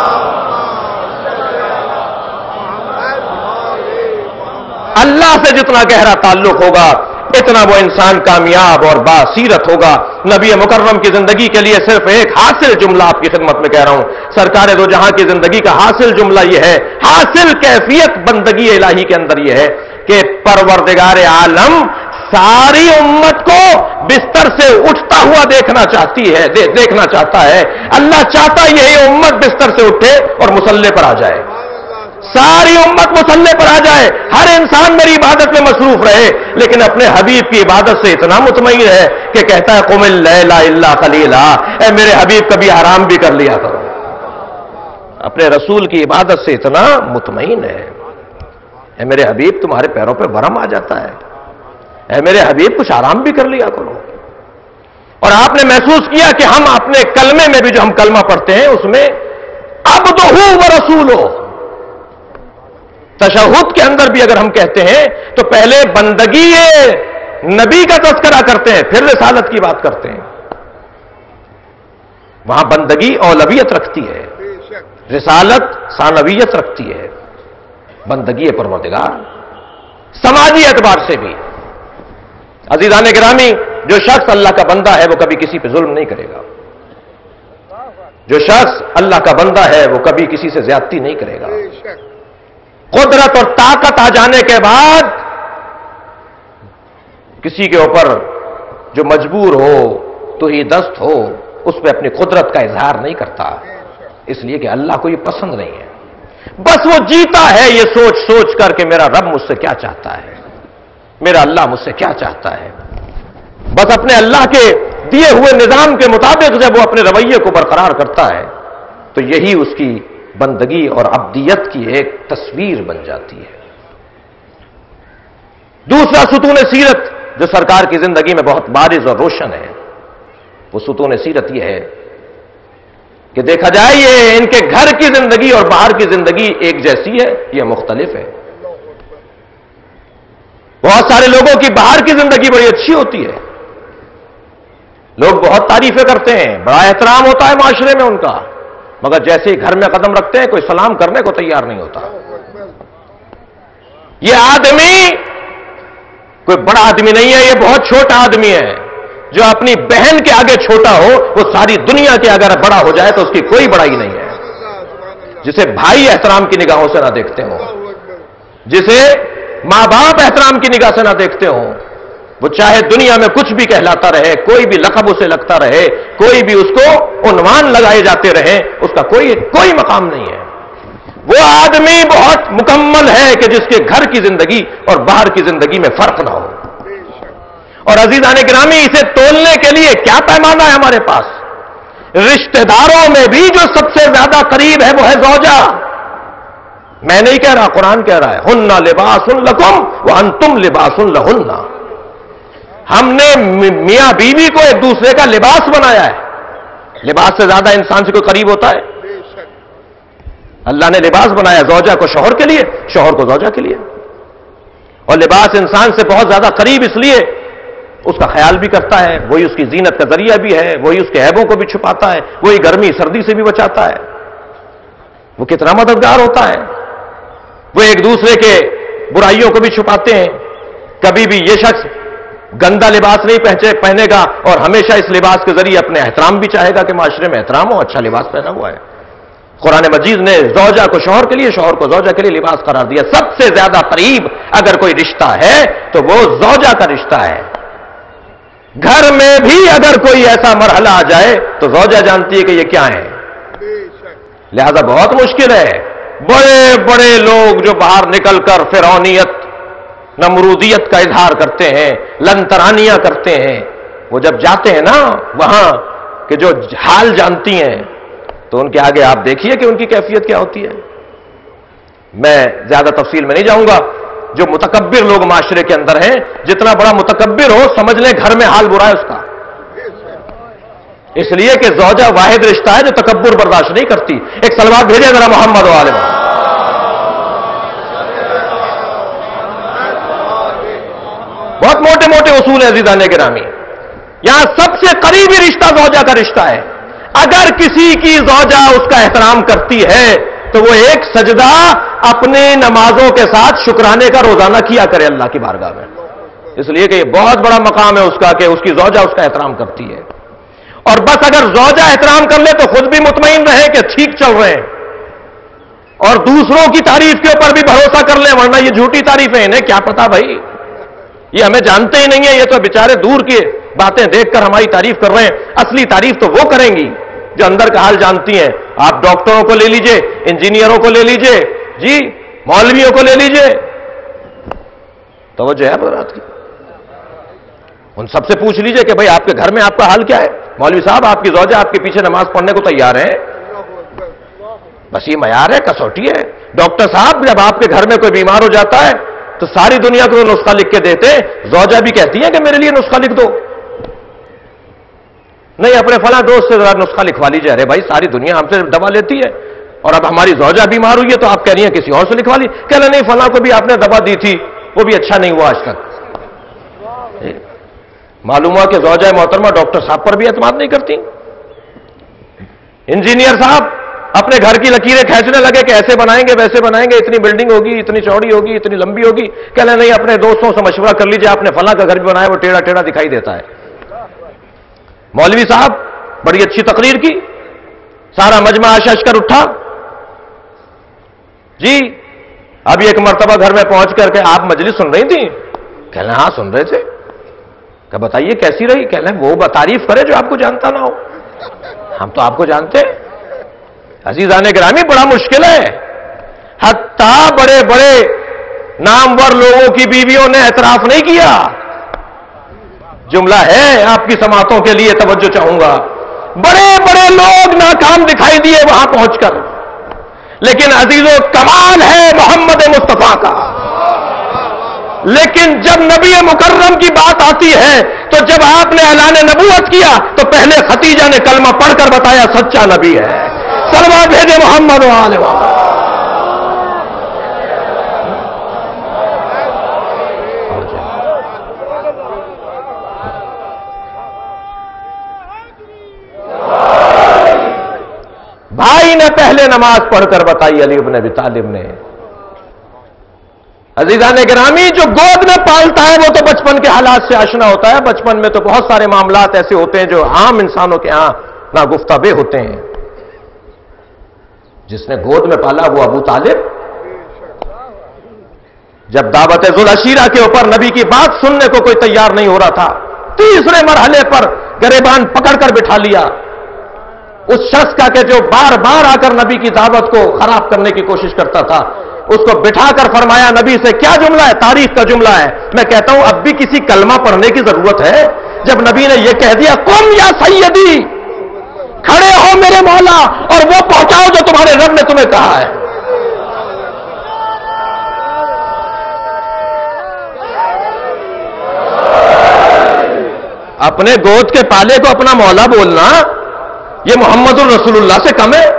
अल्लाह से जितना गहरा ताल्लुक होगा इतना वो इंसान कामयाब और बासीरत होगा। नबी मुकर्रम की जिंदगी के लिए सिर्फ एक हासिल जुमला आपकी खिदमत में कह रहा हूं, सरकार दो जहां की जिंदगी का हासिल जुमला यह है, हासिल कैफियत बंदगी इलाही के अंदर यह है कि परवरदिगार आलम सारी उम्मत को बिस्तर से उठता हुआ देखना चाहती है दे, देखना चाहता है। अल्लाह चाहता है यही उम्मत बिस्तर से उठे और मुसल्ले पर आ जाए, सारी उम्मत मुसल्ले पर आ जाए, हर इंसान मेरी इबादत में मसरूफ रहे, लेकिन अपने हबीब की इबादत से इतना मुतमईन है कि कहता है कुमिल लैला इल्ला कलीला, ए मेरे हबीब कभी आराम भी कर लिया करो। अपने रसूल की इबादत से इतना मुतमईन है, ए मेरे हबीब तुम्हारे पैरों पे वरम आ जाता है, ए मेरे हबीब कुछ आराम भी कर लिया करो। और आपने महसूस किया कि हम अपने कलमे में भी जो हम कलमा पढ़ते हैं उसमें अब्दुहु व रसूलुहु, तशहुद के अंदर भी अगर हम कहते हैं तो पहले बंदगी ये नबी का तस्करा करते हैं, फिर रिसालत की बात करते हैं। वहां बंदगी औलवियत रखती है, रिसालत सानवियत रखती है, बंदगी परवरदिगार। समाजी एतबार से भी अजीजान गिरामी, जो शख्स अल्लाह का बंदा है वो कभी किसी पे जुल्म नहीं करेगा, जो शख्स अल्लाह का बंदा है वो कभी किसी से ज्यादती नहीं करेगा। कुदरत और ताकत आ जाने के बाद किसी के ऊपर जो मजबूर हो तो ही दस्त हो उस पर अपनी कुदरत का इजहार नहीं करता, इसलिए कि अल्लाह को ये पसंद नहीं है। बस वो जीता है ये सोच सोच करके मेरा रब मुझसे क्या चाहता है, मेरा अल्लाह मुझसे क्या चाहता है। बस अपने अल्लाह के दिए हुए निजाम के मुताबिक जब वो अपने रवैये को बरकरार करता है तो यही उसकी बंदगी और अब्दियत की एक तस्वीर बन जाती है। दूसरा सुतून सीरत जो सरकार की जिंदगी में बहुत बारिज और रोशन है, वो सुतून सीरत यह है कि देखा जाए ये इनके घर की जिंदगी और बाहर की जिंदगी एक जैसी है, यह मुख्तलिफ है। बहुत सारे लोगों की बाहर की जिंदगी बड़ी अच्छी होती है, लोग बहुत तारीफें करते हैं, बड़ा एहतराम होता है माशरे में उनका, मगर जैसे ही घर में कदम रखते हैं कोई सलाम करने को तैयार नहीं होता। ये आदमी कोई बड़ा आदमी नहीं है, ये बहुत छोटा आदमी है। जो अपनी बहन के आगे छोटा हो वो सारी दुनिया के अगर बड़ा हो जाए तो उसकी कोई बड़ाई नहीं है। जिसे भाई एहतराम की निगाहों से ना देखते हो, जिसे मां बाप एहतराम की निगाह से ना देखते हो, वो चाहे दुनिया में कुछ भी कहलाता रहे, कोई भी लक़ब उसे लगता रहे, कोई भी उसको उन्वान लगाए जाते रहे, उसका कोई कोई मकाम नहीं है। वो आदमी बहुत मुकम्मल है कि जिसके घर की जिंदगी और बाहर की जिंदगी में फर्क ना हो। और अजीजान गिरामी, इसे तोलने के लिए क्या पैमाना है हमारे पास? रिश्तेदारों में भी जो सबसे ज्यादा करीब है वो है ज़ौजा। मैं नहीं कह रहा, कुरान कह रहा है, हुन्ना लिबासुन लकुम व अंतुम लिबासुन लहुन्ना। हमने मियां बीवी को एक दूसरे का लिबास बनाया है। लिबास से ज्यादा इंसान से कोई करीब होता है? अल्लाह ने लिबास बनाया ज़ौजा को शौहर के लिए, शौहर को ज़ौजा के लिए। और लिबास इंसान से बहुत ज्यादा करीब इसलिए उसका ख्याल भी करता है, वही उसकी जीनत का जरिया भी है, वही उसके ऐबों को भी छुपाता है, वही गर्मी सर्दी से भी बचाता है। वो कितना मददगार होता है। वो एक दूसरे के बुराइयों को भी छुपाते हैं। कभी भी ये शख्स गंदा लिबास नहीं पहचे पहनेगा और हमेशा इस लिबास के जरिए अपने एहतराम भी चाहेगा कि माशरे में एहतराम हो, अच्छा लिबास पहना हुआ है। कुरान मजीद ने ज़ौजा को शौहर के लिए, शौहर को ज़ौजा के लिए लिबास करार दिया। सबसे ज्यादा करीब अगर कोई रिश्ता है तो वो ज़ौजा का रिश्ता है। घर में भी अगर कोई ऐसा मरहला आ जाए तो ज़ौजा जानती है कि ये क्या है, लिहाजा बहुत मुश्किल है। बड़े बड़े लोग जो बाहर निकलकर फिरौनियत नमरूदियत का इजहार करते हैं, लंतरानियां करते हैं, वो जब जाते हैं ना वहां कि जो हाल जानती हैं तो उनके आगे आप देखिए कि उनकी कैफियत क्या होती है। मैं ज्यादा तफसील में नहीं जाऊंगा। जो मुतकब्बिर लोग माशरे के अंदर हैं, जितना बड़ा मुतकब्बिर हो समझ लें घर में हाल बुरा है उसका। اس لیے کہ زوجہ واحد رشتہ ہے جو تکبر برداشت نہیں کرتی. ایک سلوات بھیجے ذرا محمد والے. بہت موٹے موٹے اصول ہیں عزیزان گرامی. یہاں سب سے قریبی رشتہ زوجہ کا رشتہ ہے. اگر کسی کی زوجہ اس کا احترام کرتی ہے تو وہ ایک سجدہ اپنی نمازوں کے ساتھ شکرانے کا روزانہ کیا کرے اللہ کی بارگاہ میں. اس لیے کہ یہ بہت بڑا مقام ہے اس کا کہ اس کی زوجہ اس کا احترام کرتی ہے. اور بس اگر زوجہ احترام کر لے تو خود بھی مطمئن رہے کہ ٹھیک چل رہے ہیں, اور دوسروں کی تعریف کے اوپر بھی بھروسہ کر لیں, ورنہ یہ جھوٹی تعریفیں, انہیں کیا پتا بھائی, یہ ہمیں جانتے ہی نہیں ہیں, یہ تو بیچارے دور کی باتیں دیکھ کر ہماری تعریف کر رہے ہیں. اصلی تعریف تو وہ کریں گی جو اندر کا حال جانتی ہیں. آپ ڈاکٹروں کو لے لیجئے, انجینئروں کو لے لیجئے, جی مولویوں کو لے لیجئے, توجہ ہے بات کی, ان سب سے پوچھ لیجئے کہ بھئی آپ کے گھر میں آپ کا حال کیا ہے. مولوی صاحب آپ کی زوجہ آپ کے پیچھے نماز پڑھنے کو تیار ہے, بس یہ معیار ہے, کسوٹی ہے. ڈاکٹر صاحب جب آپ کے گھر میں کوئی بیمار ہو جاتا ہے تو ساری دنیا کو نسخہ لکھ کے دیتے, زوجہ بھی کہتی ہے کہ میرے لیے نسخہ لکھ دو. نہیں, اپنے فلاں دوست سے ذرا نسخہ لکھوا لیجیے. ارے بھائی ساری دنیا ہم سے دوا لیتی ہے, اور اب ہماری زوجہ بیمار ہوئی ہے تو آپ کہہ رہی ہیں کسی اور سے لکھوا لی. کہہ رہے نہیں, فلاں کو بھی آپ نے دوا دی تھی, وہ بھی اچھا نہیں ہوا آج تک. معلوم ہوا کہ زوجہ محترمہ ڈاکٹر صاحب پر بھی اعتماد نہیں کرتی. انجینئر صاحب اپنے گھر کی لکیریں کھینچنے لگے کہ ایسے بنائیں گے ویسے بنائیں گے, اتنی بلڈنگ ہوگی, اتنی چوڑی ہوگی, اتنی لمبی ہوگی. کہہ رہے نہیں, اپنے دوستوں سے مشورہ کر لیجیے, آپ نے فلاں کا گھر بھی بنایا وہ ٹیڑھا ٹیڑھا دکھائی دیتا ہے. مولوی صاحب بڑی اچھی تقریر کی, سارا مجمع اشش کر اٹھا. جی اب ایک مرتبہ گھر میں پہنچ کر کے آپ مجلس سن رہی تھی؟ کہہ رہے ہاں سن رہے تھے. کہ بتائیے کیسی رہی؟ کہہ رہے وہ تعریف کرے جو آپ کو جانتا نہ ہو, ہم تو آپ کو جانتے. عزیزان گرامی بڑا مشکل ہے, حتیٰ بڑے بڑے نامور لوگوں کی بیویوں نے اعتراف نہیں کیا. جملہ ہے آپ کی سماعتوں کے لیے, توجہ چاہوں گا. بڑے بڑے لوگ ناکام دکھائی دیے وہاں پہنچ کر, لیکن عزیزو کمال ہے محمد مصطفیٰ کا. لیکن جب نبی مکرم کی بات آتی ہے تو جب آپ نے اعلان نبوت کیا تو پہلے خدیجہ نے کلمہ پڑھ کر بتایا سچا نبی ہے. سلوات بھیجے محمد و آل محمد. بھائی نے پہلے نماز پڑھ کر بتائی, علی ابن ابی طالب نے. عزیزان گرامی جو گود میں پالتا ہے وہ تو بچپن کے حالات سے آشنا ہوتا ہے. بچپن میں تو بہت سارے معاملات ایسے ہوتے ہیں جو عام انسانوں کے ہاں ناگفتہ ہوتے ہیں. جس نے گود میں پالا وہ ابو طالب, جب دعوت ذوالعشیرہ کے اوپر نبی کی بات سننے کو کوئی تیار نہیں ہو رہا تھا, تیسرے مرحلے پر گریبان پکڑ کر بٹھا لیا اس شخص کا کہ جو بار بار آ کر نبی کی دعوت کو خراب کرنے کی کوشش کرتا تھا. اس کو بٹھا کر فرمایا نبی سے کیا جملہ ہے, تعریف کا جملہ ہے. میں کہتا ہوں اب بھی کسی کلمہ پڑھنے کی ضرورت ہے. جب نبی نے یہ کہہ دیا قم یا سیدی, کھڑے ہو میرے مولا اور وہ پہنچاؤ جو تمہارے رب نے تمہیں کہا ہے. اپنے گود کے پالے کو اپنا مولا بولنا یہ محمد الرسول اللہ سے کم ہے.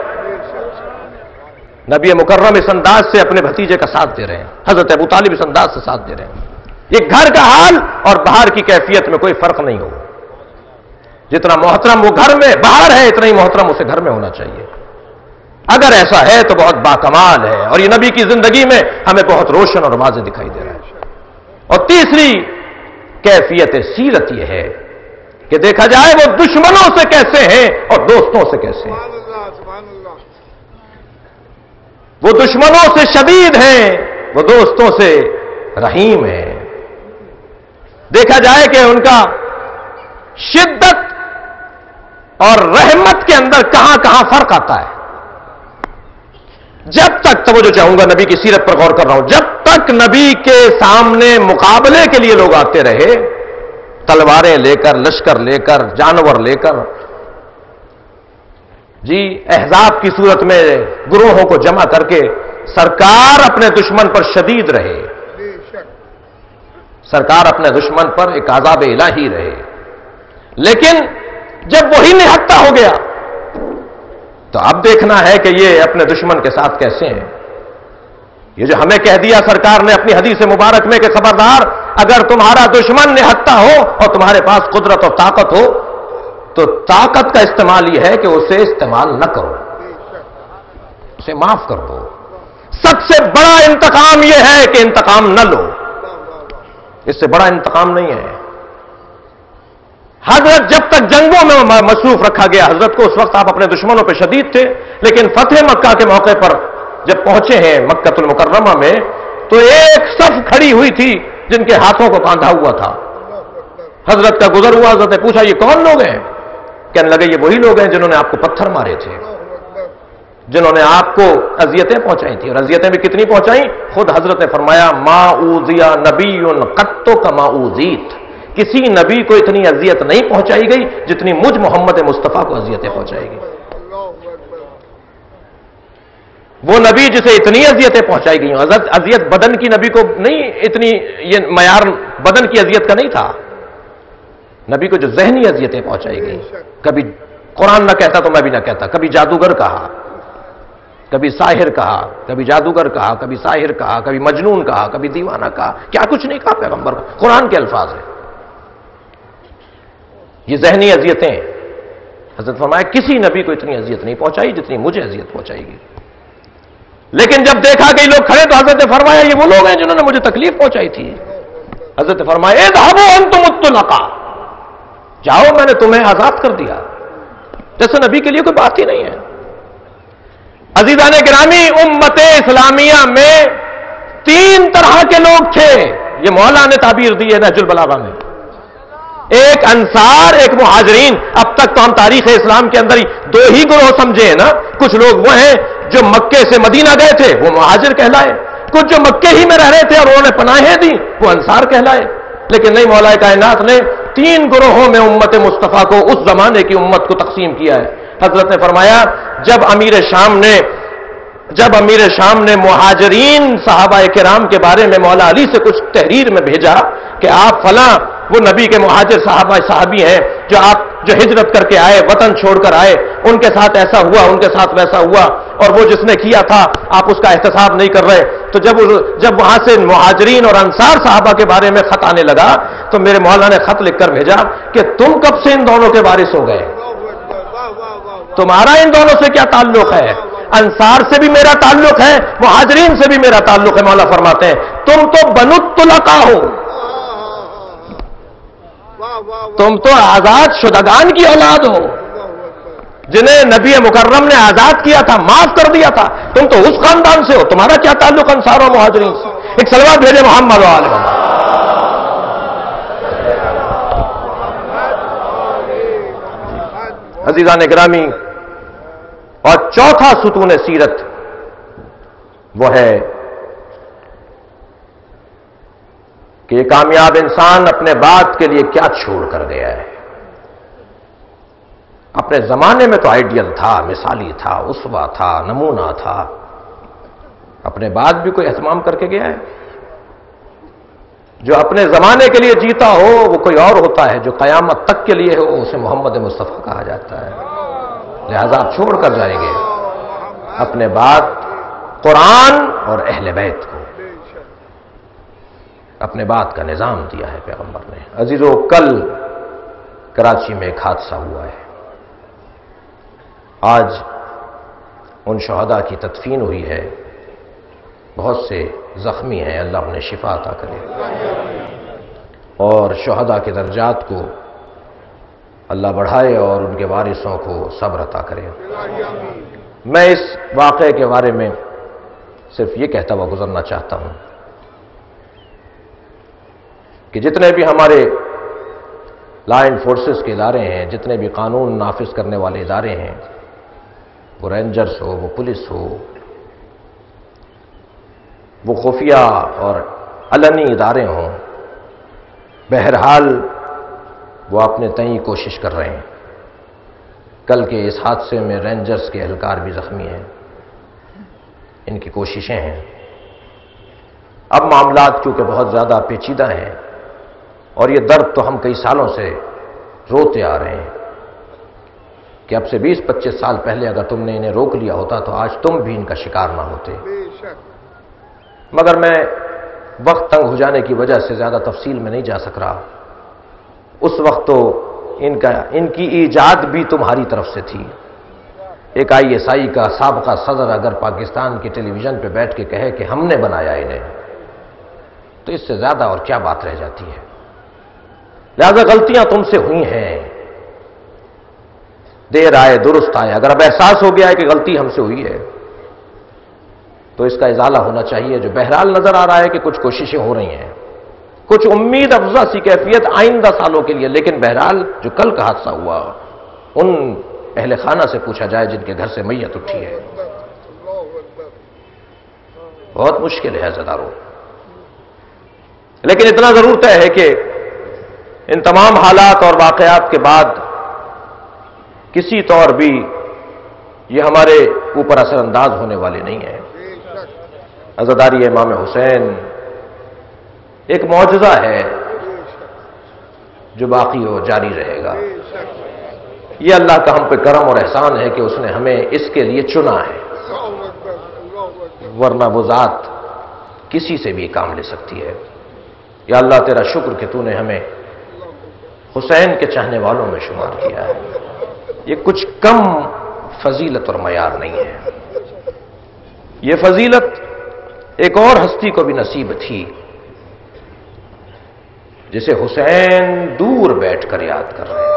نبی مکرم اس انداز سے اپنے بھتیجے کا ساتھ دے رہے ہیں, حضرت ابو طالب اس انداز سے ساتھ دے رہے ہیں. یہ گھر کا حال اور باہر کی کیفیت میں کوئی فرق نہیں ہو. جتنا محترم وہ گھر میں باہر ہے اتنا ہی محترم اسے گھر میں ہونا چاہیے. اگر ایسا ہے تو بہت باکمال ہے, اور یہ نبی کی زندگی میں ہمیں بہت روشن اور واضح دکھائی دے رہا ہے. اور تیسری کیفیت سیرت یہ ہے کہ دیکھا جائے وہ دشمنوں سے کیسے ہیں اور دوستوں سے کیسے ہیں. وہ دشمنوں سے شدید ہیں, وہ دوستوں سے رحیم ہیں. دیکھا جائے کہ ان کا شدت اور رحمت کے اندر کہاں کہاں فرق آتا ہے. جب تک, توجہ چاہوں گا نبی کی سیرت پر غور کر رہا ہوں, جب تک نبی کے سامنے مقابلے کے لیے لوگ آتے رہے, تلواریں لے کر, لشکر لے کر, جانور لے کر, جی احزاب کی صورت میں گروہوں کو جمع کر کے, سرکار اپنے دشمن پر شدید رہے, سرکار اپنے دشمن پر ایک عذاب الہی رہے. لیکن جب وہی نہتا ہو گیا تو اب دیکھنا ہے کہ یہ اپنے دشمن کے ساتھ کیسے ہیں. یہ جو ہمیں کہہ دیا سرکار نے اپنی حدیث مبارک میں کہ خبردار اگر تمہارا دشمن نہتا ہو اور تمہارے پاس قدرت اور طاقت ہو تو طاقت کا استعمال یہ ہے کہ اسے استعمال نہ کرو، اسے معاف کر دو. سب سے بڑا انتقام یہ ہے کہ انتقام نہ لو، اس سے بڑا انتقام نہیں ہے. حضرت جب تک جنگوں میں مصروف رکھا گیا حضرت کو، اس وقت آپ اپنے دشمنوں پہ شدید تھے، لیکن فتح مکہ کے موقع پر جب پہنچے ہیں مکہ المکرمہ میں تو ایک صف کھڑی ہوئی تھی جن کے ہاتھوں کو باندھا ہوا تھا. حضرت کا گزر ہوا، حضرت نے پوچھا یہ کون لوگ ہیں؟ کہنے لگے یہ وہی لوگ ہیں جنہوں نے آپ کو پتھر مارے تھے، جنہوں نے آپ کو اذیتیں پہنچائی تھی. اور اذیتیں بھی کتنی پہنچائیں؟ خود حضرت نے فرمایا ما اوذی نبی قط کما اوذیت، کسی نبی کو اتنی اذیت نہیں پہنچائی گئی جتنی مجھ محمد مصطفیٰ کو اذیتیں پہنچائی گئی. وہ نبی جسے اتنی اذیتیں پہنچائی گئی. اذیت بدن کی نبی کو نہیں، اتنی یہ معیار بدن کی اذیت کا نہیں تھا، نبی کو جو ذہنی اذیتیں پہنچائی گئی. کبھی قرآن نہ کہتا تو میں بھی نہ کہتا، کبھی جادوگر کہا، کبھی ساحر کہا، کبھی جادوگر کہا، کبھی ساحر کہا، کبھی مجنون کہا، کبھی دیوانہ کہا، کیا کچھ نہیں کہا پیغمبر کو. قرآن کے الفاظ ہیں یہ ذہنی اذیتیں. حضرت فرمایا کسی نبی کو اتنی اذیت نہیں پہنچائی جتنی مجھے اذیت پہنچائی گی. لیکن جب دیکھا کہ لوگ کھڑے تو حضرت نے فرمایا یہ وہ لوگ ہیں جنہوں نے مجھے تکلیف پہنچائی تھی. حضرت نے فرمایا اذهبوا انتم الطلقاء، جاؤ میں نے تمہیں آزاد کر دیا. جیسے نبی کے لیے کوئی بات ہی نہیں ہے. عزیزان گرامی، امت اسلامیہ میں تین طرح کے لوگ تھے، یہ مولا نے تعبیر دی ہے نہج البلاغہ میں. ایک انصار، ایک مہاجرین. اب تک تو ہم تاریخ اسلام کے اندر ہی دو ہی گروہ سمجھے ہیں نا. کچھ لوگ وہ ہیں جو مکے سے مدینہ گئے تھے، وہ مہاجر کہلائے. کچھ جو مکے ہی میں رہ رہے تھے اور انہوں نے پناہیں دی، وہ انصار کہلائے. لیکن نہیں، مولا کائنات نے تین گروہوں میں امت مصطفیٰ کو، اس زمانے کی امت کو تقسیم کیا ہے. حضرت نے فرمایا جب امیر شام نے جب امیر شام نے مہاجرین صحابہ کرام کے بارے میں مولا علی سے کچھ تحریر میں بھیجا کہ آپ فلاں وہ نبی کے مہاجر صحابہ صحابی ہیں جو آپ جو ہجرت کر کے آئے، وطن چھوڑ کر آئے، ان کے ساتھ ایسا ہوا، ان کے ساتھ ویسا ہوا، اور وہ جس نے کیا تھا آپ اس کا احتساب نہیں کر رہے. تو جب جب وہاں سے مہاجرین اور انصار صحابہ کے بارے میں خط آنے لگا تو میرے مولا نے خط لکھ کر بھیجا کہ تم کب سے ان دونوں کے وارث ہو گئے؟ تمہارا ان دونوں سے کیا تعلق ہے؟ انصار سے بھی میرا تعلق ہے، مہاجرین سے بھی میرا تعلق ہے. مولا فرماتے ہیں تم تو بنو الطلقاء ہو، تم تو آزاد شدگان کی اولاد ہو جنہیں نبی مکرم نے آزاد کیا تھا، معاف کر دیا تھا. تم تو اس خاندان سے ہو، تمہارا کیا تعلق انصار و مہاجرین سے؟ ایک صلوات بھیجے محمد و آل محمد. عزیزان گرامی، اور چوتھا ستون سیرت وہ ہے کہ یہ کامیاب انسان اپنے بعد کے لیے کیا چھوڑ کر گیا ہے. اپنے زمانے میں تو آئیڈیل تھا، مثالی تھا، اسوہ تھا، نمونہ تھا. اپنے بعد بھی کوئی اہتمام کر کے گیا ہے؟ جو اپنے زمانے کے لیے جیتا ہو وہ کوئی اور ہوتا ہے، جو قیامت تک کے لیے ہو اسے محمد مصطفیٰ کہا جاتا ہے. لہذا آپ چھوڑ کر جائیں گے اپنے بعد قرآن اور اہل بیت کو. اپنے بعد کا نظام دیا ہے پیغمبر نے. عزیزو، کل کراچی میں ایک حادثہ ہوا ہے. آج ان شہداء کی تدفین ہوئی ہے. بہت سے زخمی ہیں، اللہ انہیں شفا عطا کرے اور شہداء کے درجات کو اللہ بڑھائے اور ان کے وارثوں کو صبر عطا کرے. میں اس واقعے کے بارے میں صرف یہ کہتا ہوا گزرنا چاہتا ہوں کہ جتنے بھی ہمارے لا انفورسز کے ادارے ہیں، جتنے بھی قانون نافذ کرنے والے ادارے ہیں، وہ رینجرز ہو، وہ پولیس ہو، وہ خفیہ اور علنی ادارے ہوں، بہرحال وہ اپنے تئیں کوشش کر رہے ہیں. کل کے اس حادثے میں رینجرز کے اہلکار بھی زخمی ہیں. ان کی کوششیں ہیں. اب معاملات کیونکہ بہت زیادہ پیچیدہ ہیں اور یہ درد تو ہم کئی سالوں سے روتے آ رہے ہیں. کہ اب سے بیس پچیس سال پہلے اگر تم نے انہیں روک لیا ہوتا تو آج تم بھی ان کا شکار نہ ہوتے. بے شک. مگر میں وقت تنگ ہو جانے کی وجہ سے زیادہ تفصیل میں نہیں جا سک رہا. اس وقت تو ان کا ان کی ایجاد بھی تمہاری طرف سے تھی. ایک آئی ایس آئی کا سابقہ صدر اگر پاکستان کی ٹیلی ویژن پہ بیٹھ کے کہے کہ ہم نے بنایا انہیں، تو اس سے زیادہ اور کیا بات رہ جاتی ہے. لہذا غلطیاں تم سے ہوئی ہیں، دیر آئے درست آئے. اگر اب احساس ہو گیا ہے کہ غلطی ہم سے ہوئی ہے تو اس کا ازالہ ہونا چاہیے. جو بہرحال نظر آ رہا ہے کہ کچھ کوششیں ہو رہی ہیں، کچھ امید افزا سی کیفیت آئندہ سالوں کے لیے. لیکن بہرحال جو کل کا حادثہ ہوا، ان اہل خانہ سے پوچھا جائے جن کے گھر سے میت اٹھی ہے. بہت مشکل ہے عزیزارو. لیکن اتنا ضرور طے ہے کہ ان تمام حالات اور واقعات کے بعد کسی طور بھی یہ ہمارے اوپر اثر انداز ہونے والے نہیں ہیں. عزاداری امام حسین ایک معجزہ ہے جو باقی ہو جاری رہے گا. یہ اللہ کا ہم پہ کرم اور احسان ہے کہ اس نے ہمیں اس کے لیے چنا ہے، ورنہ وہ ذات کسی سے بھی کام لے سکتی ہے. یا اللہ تیرا شکر کہ تو نے ہمیں حسین کے چاہنے والوں میں شمار کیا ہے. یہ کچھ کم فضیلت اور معیار نہیں ہے. یہ فضیلت ایک اور ہستی کو بھی نصیب تھی جسے حسین دور بیٹھ کر یاد کر رہے ہیں.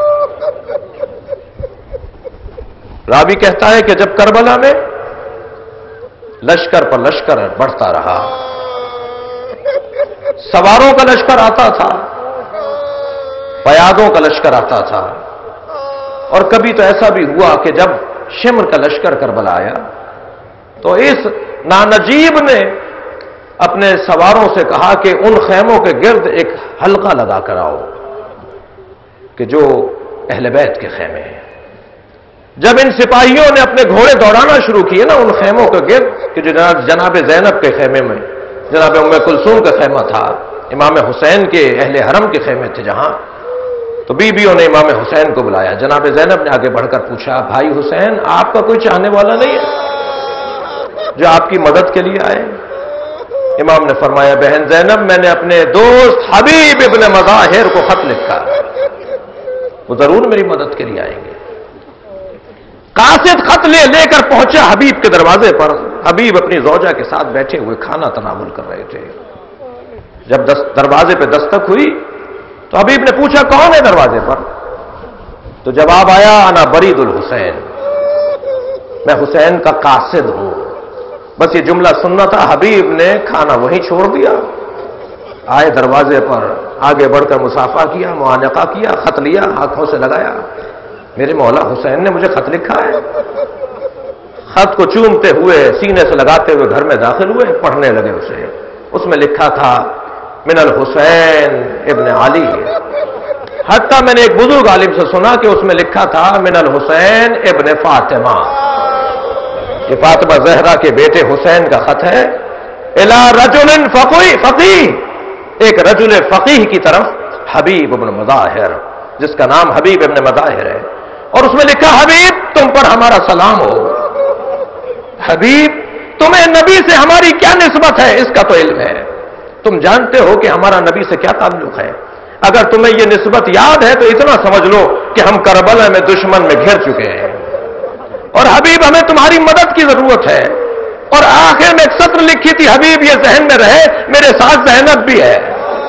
راوی کہتا ہے کہ جب کربلا میں لشکر پر لشکر بڑھتا رہا، سواروں کا لشکر آتا تھا، پیادوں کا لشکر آتا تھا، اور کبھی تو ایسا بھی ہوا کہ جب شمر کا لشکر کربلا آیا تو اس نانجیب نے اپنے سواروں سے کہا کہ ان خیموں کے گرد ایک حلقہ لگا کر آؤ کہ جو اہل بیت کے خیمے ہیں. جب ان سپاہیوں نے اپنے گھوڑے دوڑانا شروع کیے نا ان خیموں کے گرد کہ جو جناب زینب کے خیمے میں، جناب ام کلثوم کا خیمہ تھا، امام حسین کے اہل حرم کے خیمے تھے جہاں، تو بیویوں نے امام حسین کو بلایا. جناب زینب نے آگے بڑھ کر پوچھا، بھائی حسین آپ کا کوئی چاہنے والا نہیں ہے جو آپ کی مدد کے لیے آئے؟ امام نے فرمایا، بہن زینب میں نے اپنے دوست حبیب ابن مظاہر کو خط لکھا، وہ ضرور میری مدد کے لیے آئیں گے. قاصد خط لے لے کر پہنچا حبیب کے دروازے پر. حبیب اپنی زوجہ کے ساتھ بیٹھے ہوئے کھانا تناول کر رہے تھے. جب دروازے پہ دستک ہوئی تو حبیب نے پوچھا کون ہے دروازے پر؟ تو جواب آیا، انا برید الحسین، میں حسین کا قاصد ہوں. بس یہ جملہ سننا تھا. حبیب نے کھانا وہیں چھوڑ دیا، آئے دروازے پر، آگے بڑھ کر مصافحہ کیا، معانقہ کیا، خط لیا، ہاتھوں سے لگایا. میرے مولا حسین نے مجھے خط لکھا ہے. خط کو چومتے ہوئے سینے سے لگاتے ہوئے گھر میں داخل ہوئے، پڑھنے لگے اسے. اس میں لکھا تھا من الحسین ابن علی. حتیٰ میں نے ایک بزرگ عالم سے سنا کہ اس میں لکھا تھا من الحسین ابن فاطمہ. یہ فاطمہ زہرا کے بیٹے حسین کا خط ہے. الی رجل فقیہ، فقیہ ایک رجل فقیہ کی طرف، حبیب ابن مظاہر، جس کا نام حبیب ابن مظاہر ہے. اور اس میں لکھا، حبیب تم پر ہمارا سلام ہو. حبیب تمہیں نبی سے ہماری کیا نسبت ہے اس کا تو علم ہے. تم جانتے ہو کہ ہمارا نبی سے کیا تعلق ہے. اگر تمہیں یہ نسبت یاد ہے تو اتنا سمجھ لو کہ ہم کربلا میں دشمن میں گھر چکے ہیں، اور حبیب ہمیں تمہاری مدد کی ضرورت ہے. اور آخر میں ایک سطر لکھی تھی، حبیب یہ ذہن میں رہے میرے ساتھ زینب بھی ہے.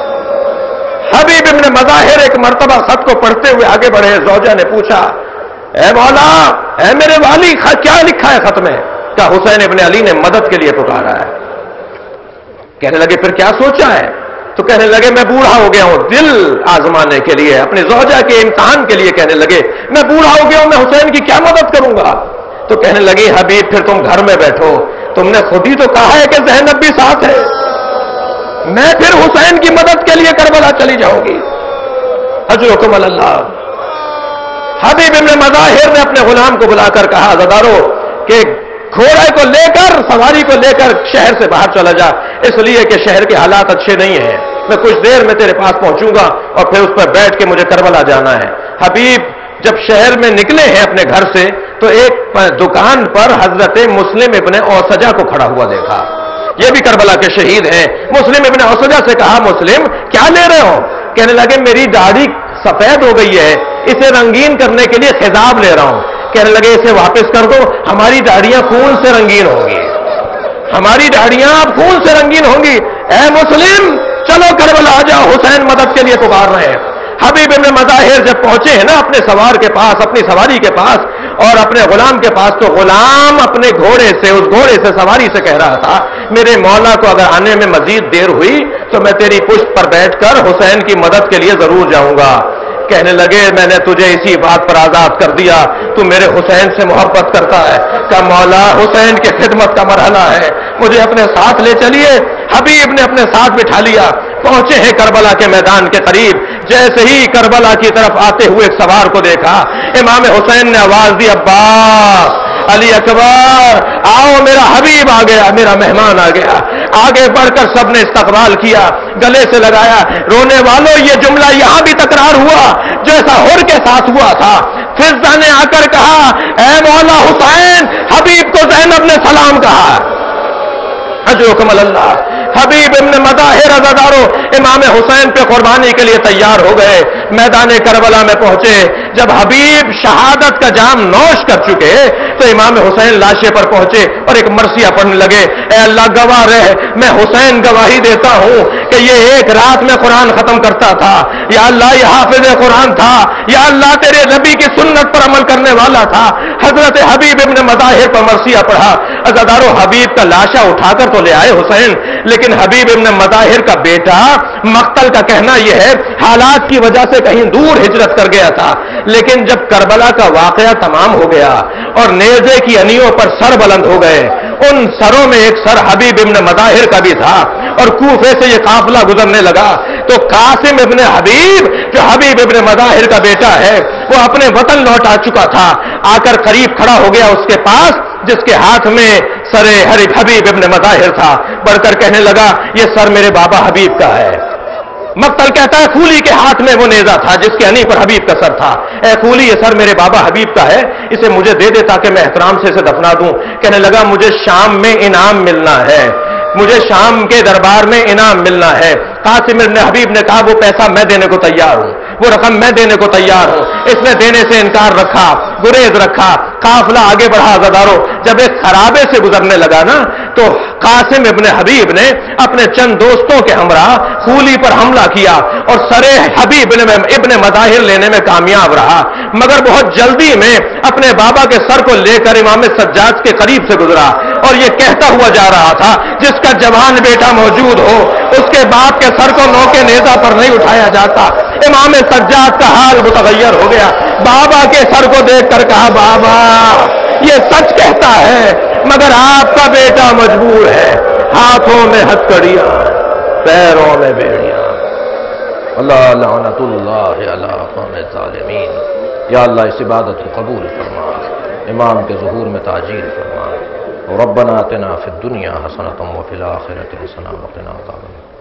حبیب ابن مظاہر ایک مرتبہ خط کو پڑھتے ہوئے آگے بڑھے. زوجہ نے پوچھا، اے مولا، اے میرے والی، کیا لکھا ہے خط میں؟ کہا حسین ابن علی نے مدد کے لیے پکارا ہے. کہنے لگے پھر کیا سوچا ہے؟ تو کہنے لگے میں بوڑھا ہو گیا ہوں دل آزمانے کے لیے، اپنی زوجہ کے امتحان کے لیے. کہنے لگے میں بوڑھا ہو گیا ہوں، میں حسین کی کیا مدد کروں گا؟ تو کہنے لگی حبیب پھر تم گھر میں بیٹھو، تم نے خود ہی تو کہا ہے کہ زینب بھی ساتھ ہے. میں پھر حسین کی مدد کے لیے کربلا چلی جاؤں گی. حجرکم اللہ. حبیب ابن مظاہر نے اپنے غلام کو بلا کر کہا، عزادارو کہ گھوڑے کو لے کر، سواری کو لے کر شہر سے باہر چلا جا، اس لیے کہ شہر کے حالات اچھے نہیں ہیں. میں کچھ دیر میں تیرے پاس پہنچوں گا اور پھر اس پر بیٹھ کے مجھے کربلا جانا ہے. حبیب جب شہر میں نکلے ہیں اپنے گھر سے تو ایک دکان پر حضرت مسلم ابن اوسجہ کو کھڑا ہوا دیکھا. یہ بھی کربلا کے شہید ہیں. مسلم ابن اوسجہ سے کہا مسلم کیا لے رہے ہو؟ کہنے لگے میری داڑھی سفید ہو گئی ہے, اسے رنگین کرنے کے لیے خضاب لے رہا ہوں. کہنے لگے اسے واپس کر دو, ہماری داڑیاں خون سے رنگین ہوں گی, ہماری داڑیاں اب خون سے رنگین ہوں گی. اے مسلم چلو کربلا آ جاؤ, حسین مدد کے لیے پکار رہے ہیں. حبیب ابن مظاہر جب پہنچے ہیں نا اپنے سوار کے پاس, اپنی سواری کے پاس اور اپنے غلام کے پاس, تو غلام اپنے گھوڑے سے, اس گھوڑے سے سواری سے کہہ رہا تھا میرے مولا کو اگر آنے میں مزید دیر ہوئی تو میں تیری پشت پر بیٹھ کر حسین کی مدد کے لیے ضرور جاؤں گا. کہنے لگے میں نے تجھے اسی بات پر آزاد کر دیا, تو میرے حسین سے محبت کرتا ہے. کہ مولا حسین کی خدمت کا مرحلہ ہے, مجھے اپنے ساتھ لے چلیے. حبیب نے اپنے ساتھ بٹھا لیا. پہنچے ہیں کربلا کے میدان کے قریب. جیسے ہی کربلا کی طرف آتے ہوئے ایک سوار کو دیکھا, امام حسین نے آواز دی عباس, علی اکبر آؤ, میرا حبیب آ گیا, میرا مہمان آ گیا. آگے بڑھ کر سب نے استقبال کیا, گلے سے لگایا. رونے والوں یہ جملہ یہاں بھی تکرار ہوا جیسا ہر کے ساتھ ہوا تھا. فضہ نے آ کر کہا اے مولا حسین, حبیب کو زینب نے سلام کہا. اجرکم اللہ. حبیب ابن مظاہر عزادارو امام حسین پہ قربانی کے لیے تیار ہو گئے. میدان کربلا میں پہنچے. جب حبیب شہادت کا جام نوش کر چکے تو امام حسین لاشے پر پہنچے اور ایک مرثیہ پڑھنے لگے. اے اللہ گواہ رہ, میں حسین گواہی دیتا ہوں کہ یہ ایک رات میں قرآن ختم کرتا تھا. یا اللہ یہ حافظ قرآن تھا, یا اللہ تیرے نبی کی سنت پر عمل کرنے والا تھا. حضرت حبیب ابن مظاہر پر مرثیہ پڑھا. عزادارو حبیب کا لاشا اٹھا کر تو لے آئے حسین, لیکن حبیب ابن مظاہر کا بیٹا مقتل کا کہنا یہ ہے حالات کی وجہ سے کہیں دور ہجرت کر گیا تھا. لیکن جب کربلا کا واقعہ تمام ہو گیا اور نیزے کی انیوں پر سر بلند ہو گئے, ان سروں میں ایک سر حبیب ابن مظاہر کا بھی تھا, اور کوفے سے یہ قافلہ گزرنے لگا تو قاسم ابن حبیب جو حبیب ابن مظاہر کا بیٹا ہے وہ اپنے وطن لوٹ آ چکا تھا. آ کر قریب کھڑا ہو گیا اس کے پاس جس کے ہاتھ میں سر حبیب ابن مظاہر تھا. بڑھ کر کہنے لگا یہ سر میرے بابا حبیب کا ہے. مقتل کہتا ہے خولی کے ہاتھ میں وہ نیزہ تھا جس کے انی پر حبیب کا سر تھا. اے خولی یہ سر میرے بابا حبیب کا ہے, اسے مجھے دے دے تاکہ میں احترام سے اسے دفنا دوں. کہنے لگا مجھے شام میں انعام ملنا ہے, مجھے شام کے دربار میں انعام ملنا ہے. قاسم ابن حبیب نے کہا وہ پیسہ میں دینے کو تیار ہوں, وہ رقم میں دینے کو تیار ہوں. اس نے دینے سے انکار رکھا, گریز رکھا. قافلہ آگے بڑھا. عزادارو جب ایک خرابے سے گزرنے لگا نا تو قاسم ابن حبیب نے اپنے چند دوستوں کے ہمراہ خولی پر حملہ کیا اور سر حبیب ابن مظاہر لینے میں کامیاب رہا, مگر بہت جلدی میں اپنے بابا کے سر کو لے کر امام سجاد کے قریب سے گزرا اور یہ کہتا ہوا جا رہا تھا جس کا جوان بیٹا موجود ہو اس کے باپ کے سر کو نوکے نیزہ پر نہیں اٹھایا جاتا. امام سجاد کا حال متغیر ہو گیا. بابا کے سر کو دیکھ کر کہا بابا یہ سچ کہتا ہے مگر آپ کا بیٹا مجبور ہے, ہاتھوں میں ہتھکڑیاں پیروں میں بیڑیاں. اللہ لعنت اللہ علی قوم الظالمین. یا اللہ اس عبادت کو قبول فرما, امام کے ظہور میں تاجیل فرما. ربنا آتنا فی الدنیا حسنۃ وفی الآخرۃ حسنۃ وقنا عذاب النار.